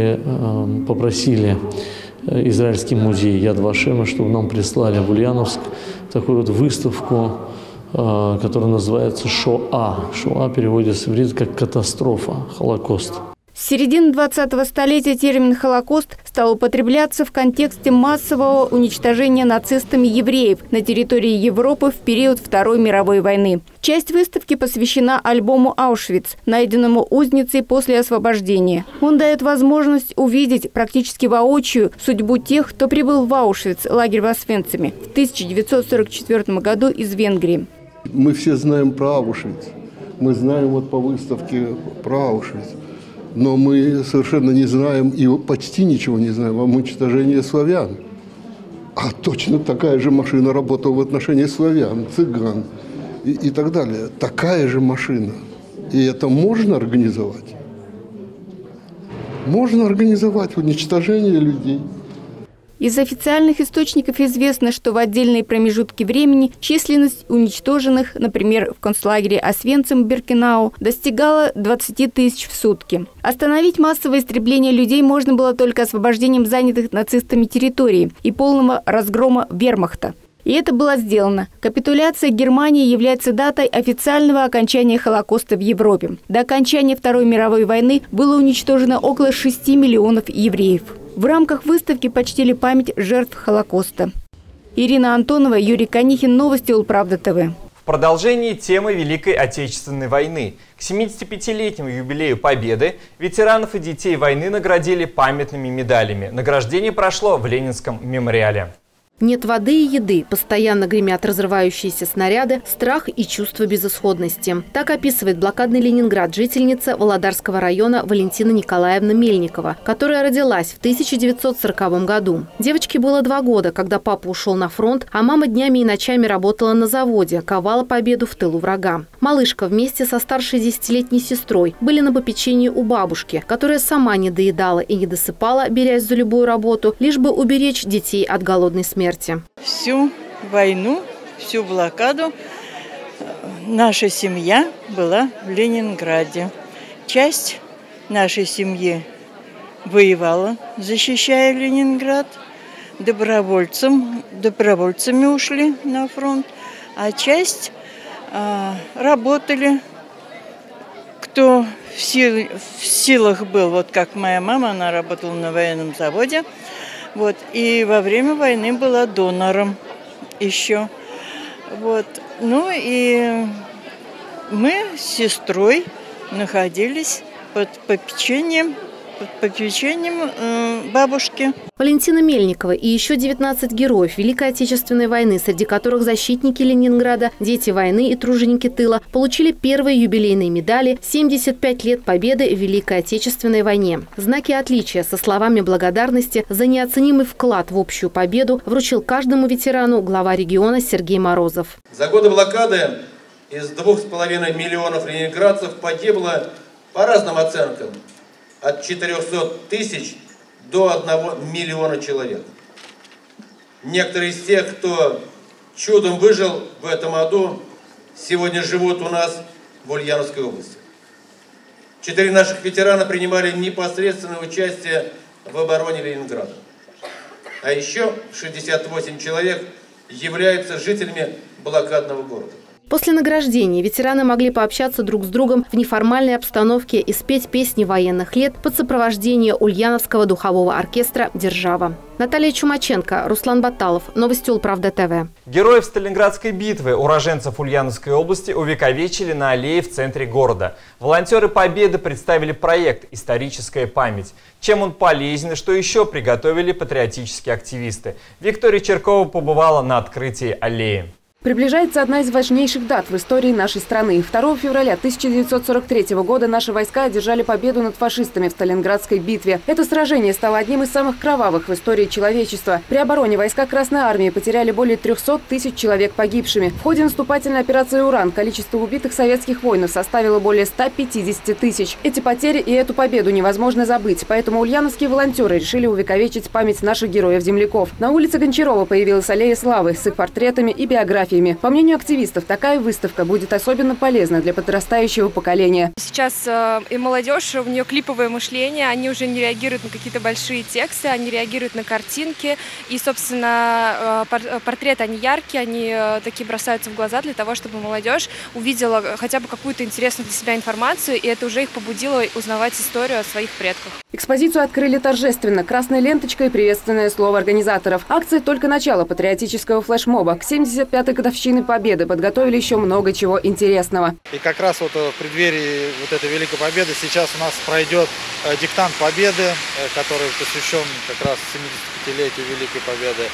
мы попросили Израильский музей Яд Вашема, чтобы нам прислали в Ульяновск такую выставку, которая называется «Шоа». «Шоа» переводится в иврит как «катастрофа», «Холокост». С середины 20-го столетия термин «Холокост» стал употребляться в контексте массового уничтожения нацистами евреев на территории Европы в период Второй мировой войны. Часть выставки посвящена альбому «Аушвиц», найденному узницей после освобождения. Он дает возможность увидеть практически воочию судьбу тех, кто прибыл в Аушвиц, лагерь в Освенциме, в 1944 году из Венгрии. Мы все знаем про Аушвиц. Мы знаем по выставке про Аушвиц. Но мы совершенно не знаем и почти ничего не знаем о уничтожении славян. А А точно такая же машина работала в отношении славян, цыган и так далее. Такая же машина. И это можно организовать? Можно организовать уничтожение людей. Из официальных источников известно, что в отдельные промежутки времени численность уничтоженных, например, в концлагере Освенцим-Биркенау, достигала 20 тысяч в сутки. Остановить массовое истребление людей можно было только освобождением занятых нацистами территорий и полного разгрома вермахта. И это было сделано. Капитуляция Германии является датой официального окончания Холокоста в Европе. До окончания Второй мировой войны было уничтожено около 6 миллионов евреев. В рамках выставки почтили память жертв Холокоста. Ирина Антонова, Юрий Канихин. Новости Улправда ТВ. В продолжении темы Великой Отечественной войны. К 75-летнему юбилею Победы ветеранов и детей войны наградили памятными медалями. Награждение прошло в Ленинском мемориале. Нет воды и еды, постоянно гремят разрывающиеся снаряды, страх и чувство безысходности. Так описывает блокадный Ленинград жительница Володарского района Валентина Николаевна Мельникова, которая родилась в 1940 году. Девочке было 2 года, когда папа ушел на фронт, а мама днями и ночами работала на заводе, ковала победу в тылу врага. Малышка вместе со старшей 10-летней сестрой были на попечении у бабушки, которая сама не доедала и не досыпала, берясь за любую работу, лишь бы уберечь детей от голодной смерти. Всю войну, всю блокаду наша семья была в Ленинграде. Часть нашей семьи воевала, защищая Ленинград. Добровольцами ушли на фронт, а часть работали, кто в силах был. Вот как моя мама, она работала на военном заводе. Вот, и во время войны была донором еще. Вот. Ну и мы с сестрой находились под попечением бабушки. Валентина Мельникова и еще 19 героев Великой Отечественной войны, среди которых защитники Ленинграда, дети войны и труженики тыла, получили первые юбилейные медали 75 лет победы в Великой Отечественной войне. Знаки отличия со словами благодарности за неоценимый вклад в общую победу вручил каждому ветерану глава региона Сергей Морозов. За годы блокады из 2,5 миллионов ленинградцев погибло, по разным оценкам, от 400 тысяч до 1 миллиона человек. Некоторые из тех, кто чудом выжил в этом аду, сегодня живут у нас в Ульяновской области. 4 наших ветерана принимали непосредственное участие в обороне Ленинграда. А еще 68 человек являются жителями блокадного города. После награждения ветераны могли пообщаться друг с другом в неформальной обстановке и спеть песни военных лет под сопровождение Ульяновского духового оркестра «Держава». Наталья Чумаченко, Руслан Баталов. Новости Улправда ТВ. Героев Сталинградской битвы, уроженцев Ульяновской области, увековечили на аллее в центре города. Волонтеры Победы представили проект «Историческая память». Чем он полезен и что еще приготовили патриотические активисты. Виктория Черкова побывала на открытии аллеи. Приближается одна из важнейших дат в истории нашей страны. 2 февраля 1943 года наши войска одержали победу над фашистами в Сталинградской битве. Это сражение стало одним из самых кровавых в истории человечества. При обороне войска Красной Армии потеряли более 300 тысяч человек погибшими. В ходе наступательной операции «Уран» количество убитых советских воинов составило более 150 тысяч. Эти потери и эту победу невозможно забыть. Поэтому ульяновские волонтеры решили увековечить память наших героев-земляков. На улице Гончарова появилась аллея славы с их портретами и биографиями. По мнению активистов, такая выставка будет особенно полезна для подрастающего поколения. Сейчас и молодежь, у нее клиповое мышление, они уже не реагируют на какие-то большие тексты, они реагируют на картинки. И, собственно, портреты, они яркие, они такие бросаются в глаза для того, чтобы молодежь увидела хотя бы какую-то интересную для себя информацию, и это уже их побудило узнавать историю о своих предках. Экспозицию открыли торжественно, красной ленточкой и приветственное слово организаторов. Акция только начало патриотического флешмоба. К 75-й годовщины Победы подготовили еще много чего интересного. И как раз вот в преддверии вот этой Великой Победы сейчас у нас пройдет диктант Победы, который посвящен как раз 75-летию Великой Победы.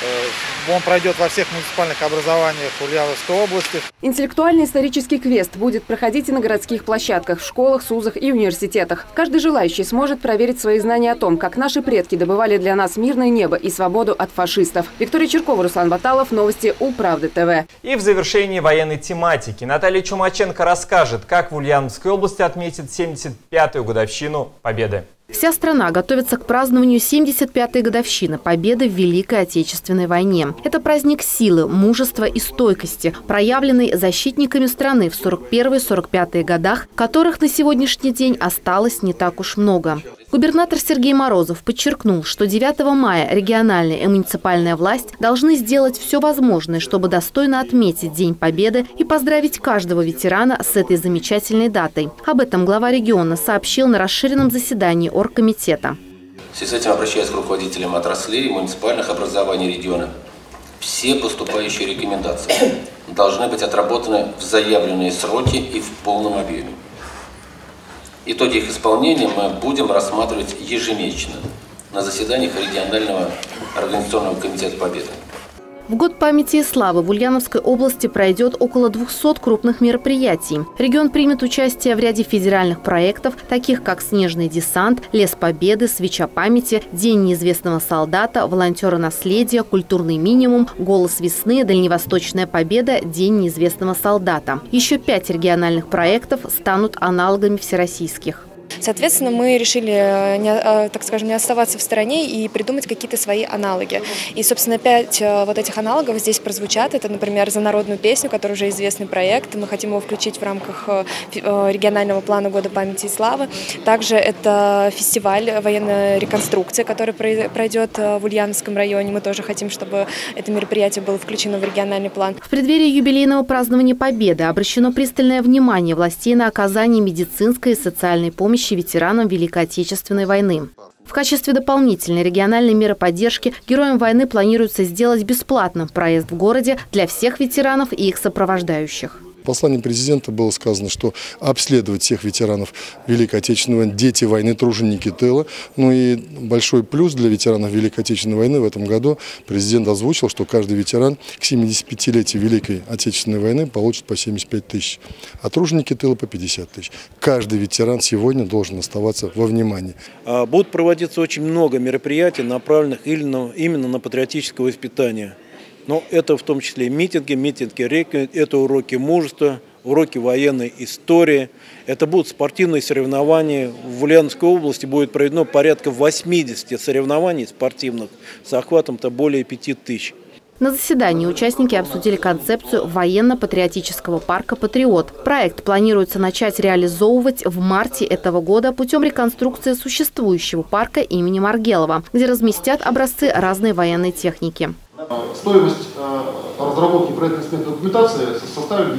Он пройдет во всех муниципальных образованиях Ульяновской области. Интеллектуальный исторический квест будет проходить и на городских площадках, в школах, СУЗах и университетах. Каждый желающий сможет проверить свои знания о том, как наши предки добывали для нас мирное небо и свободу от фашистов. Виктория Черкова, Руслан Баталов, новости Улправды ТВ. И в завершении военной тематики Наталья Чумаченко расскажет, как в Ульяновской области отметит 75-ю годовщину Победы. Вся страна готовится к празднованию 75-й годовщины Победы в Великой Отечественной войне. Это праздник силы, мужества и стойкости, проявленный защитниками страны в 41-45 годах, которых на сегодняшний день осталось не так уж много. Губернатор Сергей Морозов подчеркнул, что 9 мая региональная и муниципальная власть должны сделать все возможное, чтобы достойно отметить День Победы и поздравить каждого ветерана с этой замечательной датой. Об этом глава региона сообщил на расширенном заседании оргкомитета. В связи с этим обращаюсь к руководителям отраслей муниципальных образований региона. Все поступающие рекомендации должны быть отработаны в заявленные сроки и в полном объеме. Итоги их исполнения мы будем рассматривать ежемесячно на заседаниях регионального организационного комитета Победы. В год памяти и славы в Ульяновской области пройдет около 200 крупных мероприятий. Регион примет участие в ряде федеральных проектов, таких как «Снежный десант», «Лес Победы», «Свеча памяти», «День неизвестного солдата», «Волонтеры наследия», «Культурный минимум», «Голос весны», «Дальневосточная победа», «День неизвестного солдата». Еще 5 региональных проектов станут аналогами всероссийских. Соответственно, мы решили, так скажем, не оставаться в стороне и придумать какие-то свои аналоги. И, собственно, 5 вот этих аналогов здесь прозвучат. Это, например, за народную песню, которая уже известный проект. Мы хотим его включить в рамках регионального плана Года памяти и славы. Также это фестиваль военной реконструкции, который пройдет в Ульяновском районе. Мы тоже хотим, чтобы это мероприятие было включено в региональный план. В преддверии юбилейного празднования Победы обращено пристальное внимание властей на оказание медицинской и социальной помощи ветеранам Великой Отечественной войны. В качестве дополнительной региональной меры поддержки героям войны планируется сделать бесплатным проезд в городе для всех ветеранов и их сопровождающих. В послании президента было сказано, что обследовать всех ветеранов Великой Отечественной войны, дети войны, труженики тыла. Ну и большой плюс для ветеранов Великой Отечественной войны в этом году президент озвучил, что каждый ветеран к 75-летию Великой Отечественной войны получит по 75 тысяч, а труженики тыла по 50 тысяч. Каждый ветеран сегодня должен оставаться во внимании. Будут проводиться очень много мероприятий, направленных именно на патриотическое воспитание. Но это в том числе митинги, это уроки мужества, уроки военной истории. Это будут спортивные соревнования. В Ульяновской области будет проведено порядка 80 соревнований спортивных с охватом-то более 5000. На заседании участники обсудили концепцию военно-патриотического парка «Патриот». Проект планируется начать реализовывать в марте этого года путем реконструкции существующего парка имени Маргелова, где разместят образцы разной военной техники. Стоимость разработки проектно-сметной документации составит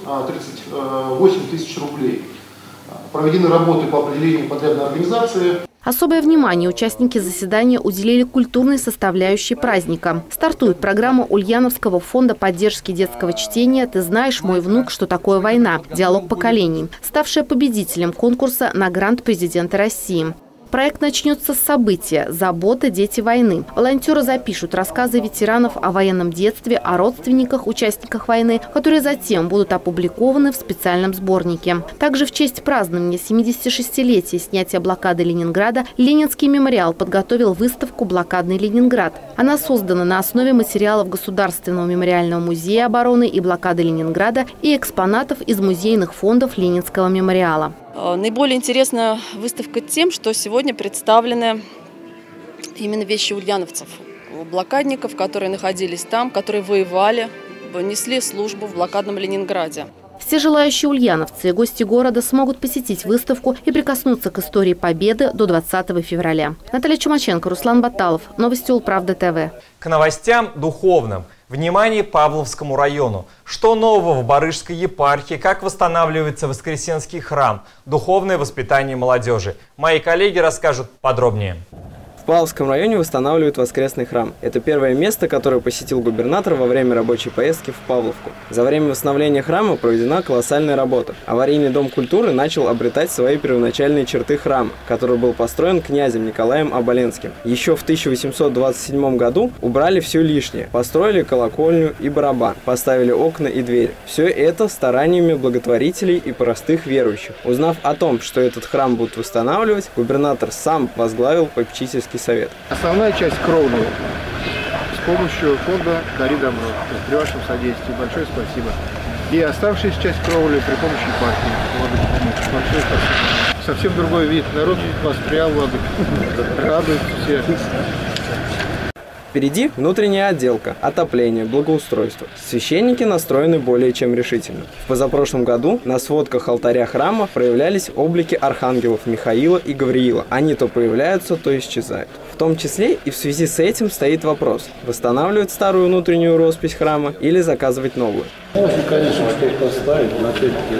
938 тысяч рублей. Проведены работы по определению подрядной организации. Особое внимание участники заседания уделили культурной составляющей праздника. Стартует программа Ульяновского фонда поддержки детского чтения «Ты знаешь, мой внук, что такое война. Диалог поколений», ставшая победителем конкурса на грант президента России. Проект начнется с события «Забота. Дети войны». Волонтеры запишут рассказы ветеранов о военном детстве, о родственниках, участниках войны, которые затем будут опубликованы в специальном сборнике. Также в честь празднования 76-летия снятия блокады Ленинграда Ленинский мемориал подготовил выставку «Блокадный Ленинград». Она создана на основе материалов Государственного мемориального музея обороны и блокады Ленинграда и экспонатов из музейных фондов Ленинского мемориала. Наиболее интересна выставка тем, что сегодня представлены именно вещи ульяновцев, блокадников, которые находились там, которые воевали, несли службу в блокадном Ленинграде. Все желающие ульяновцы и гости города смогут посетить выставку и прикоснуться к истории Победы до 20 февраля. Наталья Чумаченко, Руслан Баталов. Новости Улправды ТВ. К новостям духовным. Внимание Павловскому району. Что нового в Барыжской епархии, как восстанавливается Воскресенский храм, духовное воспитание молодежи. Мои коллеги расскажут подробнее. В Павловском районе восстанавливают воскресный храм. Это первое место, которое посетил губернатор во время рабочей поездки в Павловку. За время восстановления храма проведена колоссальная работа. Аварийный дом культуры начал обретать свои первоначальные черты храма, который был построен князем Николаем Оболенским. Еще в 1827 году убрали все лишнее, построили колокольню и барабан, поставили окна и двери. Все это стараниями благотворителей и простых верующих. Узнав о том, что этот храм будут восстанавливать, губернатор сам возглавил попечительский совет. Основная часть кровли с помощью фонда «Дари добро». При вашем содействии большое спасибо. И оставшаяся часть кровли при помощи партии. Большое спасибо. Совсем другой вид. Народ восприял, радуется все. Впереди внутренняя отделка, отопление, благоустройство. Священники настроены более чем решительно. В позапрошлом году на сводках алтаря храма проявлялись облики архангелов Михаила и Гавриила. Они то появляются, то исчезают. В том числе и в связи с этим стоит вопрос: восстанавливать старую внутреннюю роспись храма или заказывать новую. Можно, конечно, что-то поставить, но опять-таки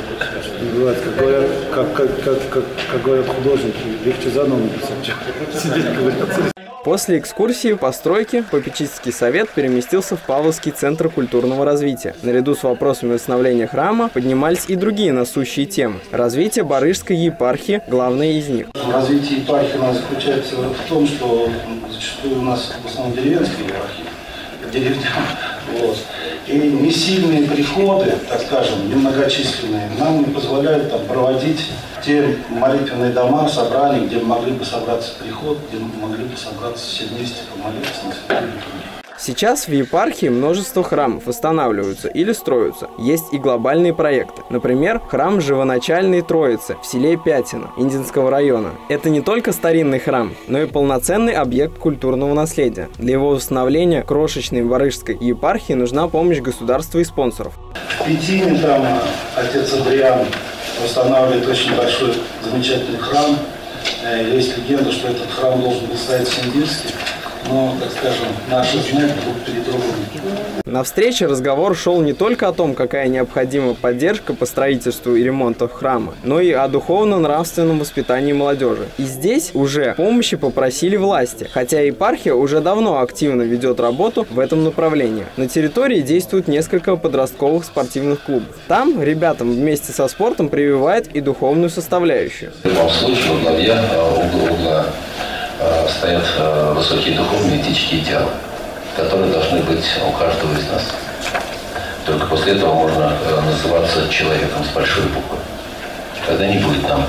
как говорят художники, легче заново написать, чем сидеть ковыряться. После экскурсии постройки попечительский совет переместился в Павловский центр культурного развития. Наряду с вопросами восстановления храма поднимались и другие насущие темы. Развитие Барыжской епархии – главное из них. Развитие епархии у нас заключается в том, что зачастую у нас в основном деревенская епархия, деревня. Вот. И несильные приходы, так скажем, немногочисленные, нам не позволяют там проводить те молитвенные дома, собрания, где могли бы собраться приход, где могли бы собраться все вместе помолиться на святой литургии. Сейчас в епархии множество храмов восстанавливаются или строятся. Есть и глобальные проекты. Например, храм Живоначальной Троицы в селе Пятино Индинского района. Это не только старинный храм, но и полноценный объект культурного наследия. Для его восстановления крошечной Барыжской епархии нужна помощь государства и спонсоров. В Пятине там отец Адриан восстанавливает очень большой, замечательный храм. Есть легенда, что этот храм должен был стоять в Синдирске. Но, так скажем, наши знаки друг перед другом. На встрече разговор шел не только о том, какая необходима поддержка по строительству и ремонту храма, но и о духовно-нравственном воспитании молодежи. И здесь уже помощи попросили власти, хотя епархия уже давно активно ведет работу в этом направлении. На территории действует несколько подростковых спортивных клубов. Там ребятам вместе со спортом прививают и духовную составляющую. В любом случае, во главе угла стоят высокие духовные этические идеалы, которые должны быть у каждого из нас. Только после этого можно называться человеком с большой буквы. Когда не будет нам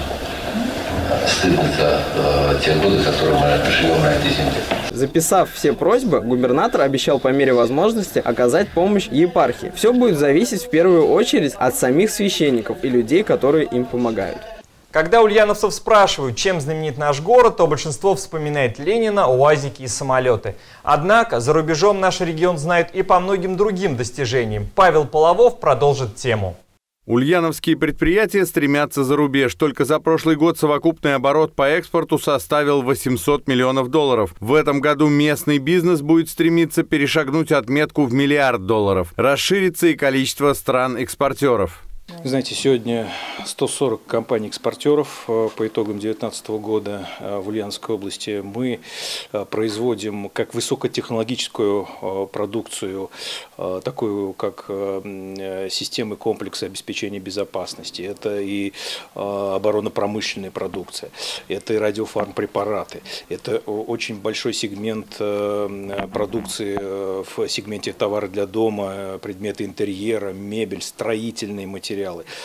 стыдно за те годы, которые мы живем на этой земле. Записав все просьбы, губернатор обещал по мере возможности оказать помощь епархии. Все будет зависеть в первую очередь от самих священников и людей, которые им помогают. Когда ульяновцев спрашивают, чем знаменит наш город, то большинство вспоминает Ленина, УАЗики и самолеты. Однако за рубежом наш регион знают и по многим другим достижениям. Павел Половов продолжит тему. Ульяновские предприятия стремятся за рубеж. Только за прошлый год совокупный оборот по экспорту составил 800 миллионов долларов. В этом году местный бизнес будет стремиться перешагнуть отметку в $1 миллиард. Расширится и количество стран-экспортеров. Знаете, сегодня 140 компаний-экспортеров по итогам 2019 года в Ульяновской области. Мы производим как высокотехнологическую продукцию, такую как системы комплекса обеспечения безопасности. Это и оборонно-промышленная продукция, это и радиофармпрепараты. Это очень большой сегмент продукции в сегменте товары для дома, предметы интерьера, мебель, строительные материалы.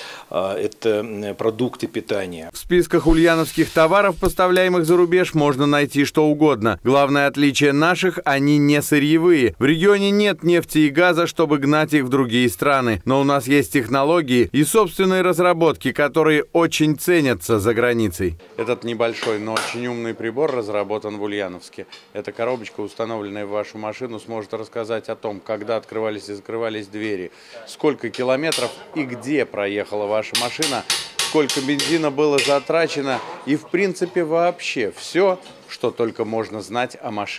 Это продукты питания. В списках ульяновских товаров, поставляемых за рубеж, можно найти что угодно. Главное отличие наших – они не сырьевые. В регионе нет нефти и газа, чтобы гнать их в другие страны. Но у нас есть технологии и собственные разработки, которые очень ценятся за границей. Этот небольшой, но очень умный прибор разработан в Ульяновске. Эта коробочка, установленная в вашу машину, сможет рассказать о том, когда открывались и закрывались двери, сколько километров и где проехала ваша машина, сколько бензина было затрачено и, в принципе, вообще все, что только можно знать о машине.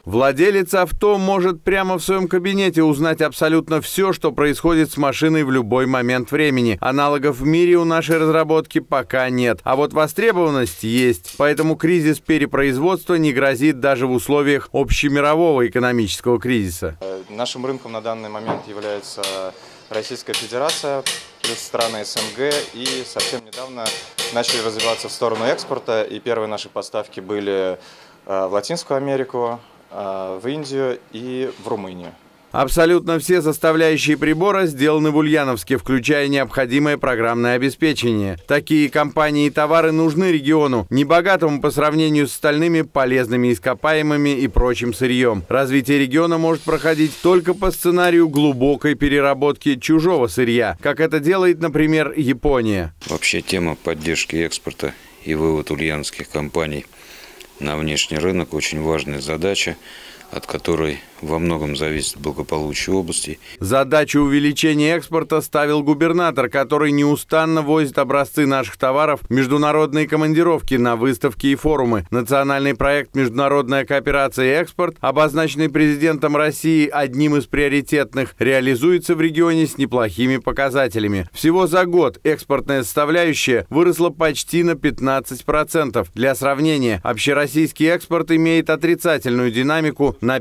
Владелец авто может прямо в своем кабинете узнать абсолютно все, что происходит с машиной в любой момент времени. Аналогов в мире у нашей разработки пока нет. А вот востребованность есть. Поэтому кризис перепроизводства не грозит даже в условиях общемирового экономического кризиса. Нашим рынком на данный момент является Российская Федерация, плюс страны СНГ, и совсем недавно начали развиваться в сторону экспорта. И первые наши поставки были в Латинскую Америку, в Индию и в Румынию. Абсолютно все составляющие прибора сделаны в Ульяновске, включая необходимое программное обеспечение. Такие компании и товары нужны региону, небогатому по сравнению с остальными полезными ископаемыми и прочим сырьем. Развитие региона может проходить только по сценарию глубокой переработки чужого сырья, как это делает, например, Япония. Вообще тема поддержки экспорта и вывод ульяновских компаний на внешний рынок очень важная задача, от которой во многом зависит благополучие области. Задачу увеличения экспорта ставил губернатор, который неустанно возит образцы наших товаров в международные командировки на выставки и форумы. Национальный проект «Международная кооперация и экспорт», обозначенный президентом России одним из приоритетных, реализуется в регионе с неплохими показателями. Всего за год экспортная составляющая выросла почти на 15%. Для сравнения, общероссийский экспорт имеет отрицательную динамику на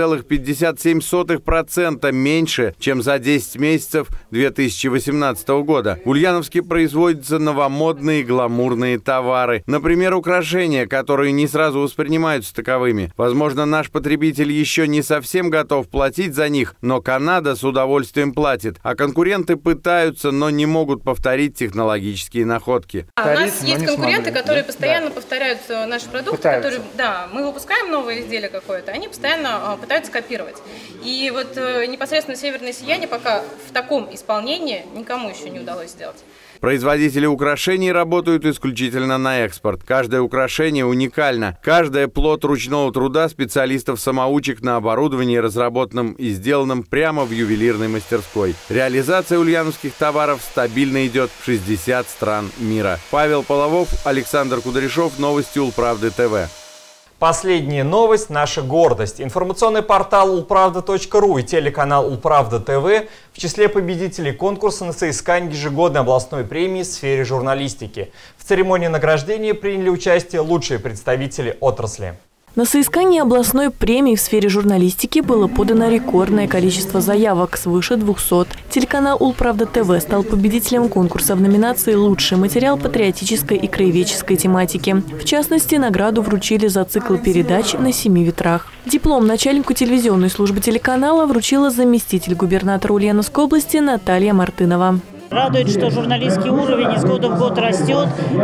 5,57% меньше, чем за 10 месяцев 2018 года. В Ульяновске производятся новомодные гламурные товары. Например, украшения, которые не сразу воспринимаются таковыми. Возможно, наш потребитель еще не совсем готов платить за них, но Канада с удовольствием платит. А конкуренты пытаются, но не могут повторить технологические находки. У нас есть конкуренты, которые постоянно повторяют наши продукты, которые, мы выпускаем новое изделие какое-то, они постоянно пытаются копировать. И вот непосредственно «Северное сияние» пока в таком исполнении никому еще не удалось сделать. Производители украшений работают исключительно на экспорт. Каждое украшение уникально. Каждое плод ручного труда специалистов-самоучек на оборудовании, разработанном и сделанном прямо в ювелирной мастерской. Реализация ульяновских товаров стабильно идет в 60 стран мира. Павел Половов, Александр Кудряшов, новости Улправды ТВ. Последняя новость – наша гордость. Информационный портал ulpravda.ru и телеканал Улправда ТВ в числе победителей конкурса на соискание ежегодной областной премии в сфере журналистики. В церемонии награждения приняли участие лучшие представители отрасли. На соискание областной премии в сфере журналистики было подано рекордное количество заявок, свыше 200. Телеканал Улправда ТВ стал победителем конкурса в номинации «Лучший материал патриотической и краеведческой тематики». В частности, награду вручили за цикл передач «На 7 ветрах». Диплом начальнику телевизионной службы телеканала вручила заместитель губернатора Ульяновской области Наталья Мартынова. Радует, что журналистский уровень из года в год растет,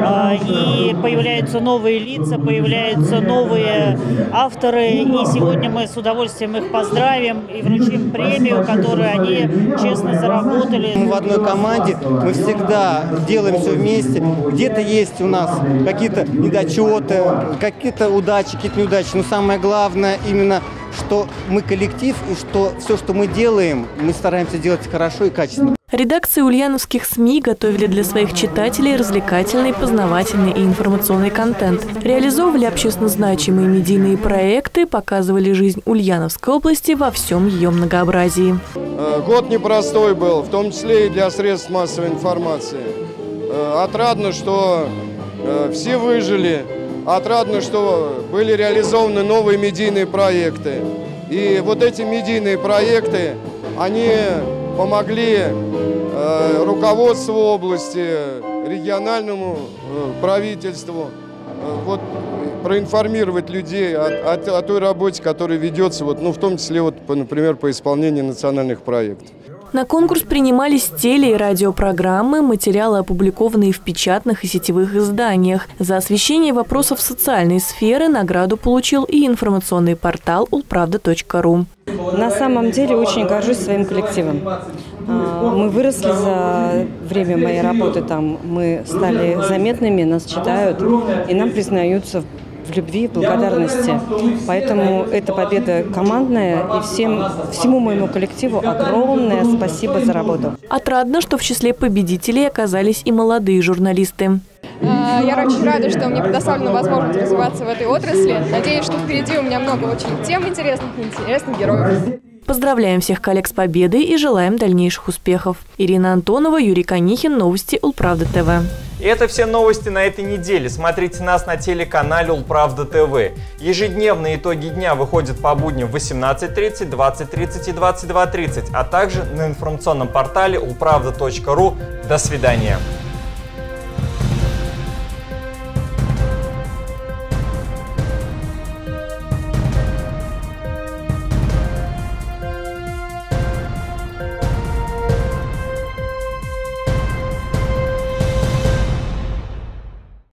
и появляются новые лица, появляются новые авторы. И сегодня мы с удовольствием их поздравим и вручим премию, которую они честно заработали. Мы в одной команде, мы всегда делаем все вместе. Где-то есть у нас какие-то недочеты, какие-то удачи, какие-то неудачи. Но самое главное именно, что мы коллектив, и что все, что мы делаем, мы стараемся делать хорошо и качественно. Редакции ульяновских СМИ готовили для своих читателей развлекательный, познавательный и информационный контент. Реализовывали общественно значимые медийные проекты, показывали жизнь Ульяновской области во всем ее многообразии. Год непростой был, в том числе и для средств массовой информации. Отрадно, что все выжили. Отрадно, что были реализованы новые медийные проекты. И вот эти медийные проекты, они помогли руководству области, региональному правительству проинформировать людей о той работе, которая ведется, в том числе, например, по исполнению национальных проектов. На конкурс принимались теле- и радиопрограммы, материалы, опубликованные в печатных и сетевых изданиях. За освещение вопросов социальной сферы награду получил и информационный портал ulpravda.ru. На самом деле очень горжусь своим коллективом. Мы выросли за время моей работы там, мы стали заметными, нас читают и нам признаются в любви, в благодарности. Поэтому эта победа командная, и всему моему коллективу огромное спасибо за работу. Отрадно, что в числе победителей оказались и молодые журналисты. Я очень рада, что мне предоставлена возможность развиваться в этой отрасли. Надеюсь, что впереди у меня много очень тем интересных и интересных героев. Поздравляем всех коллег с победой и желаем дальнейших успехов. Ирина Антонова, Юрий Конихин, новости Улправда ТВ. И это все новости на этой неделе. Смотрите нас на телеканале Улправда ТВ. Ежедневные итоги дня выходят по будням в 18:30, 20:30 и 22:30, а также на информационном портале ulpravda.ru. До свидания.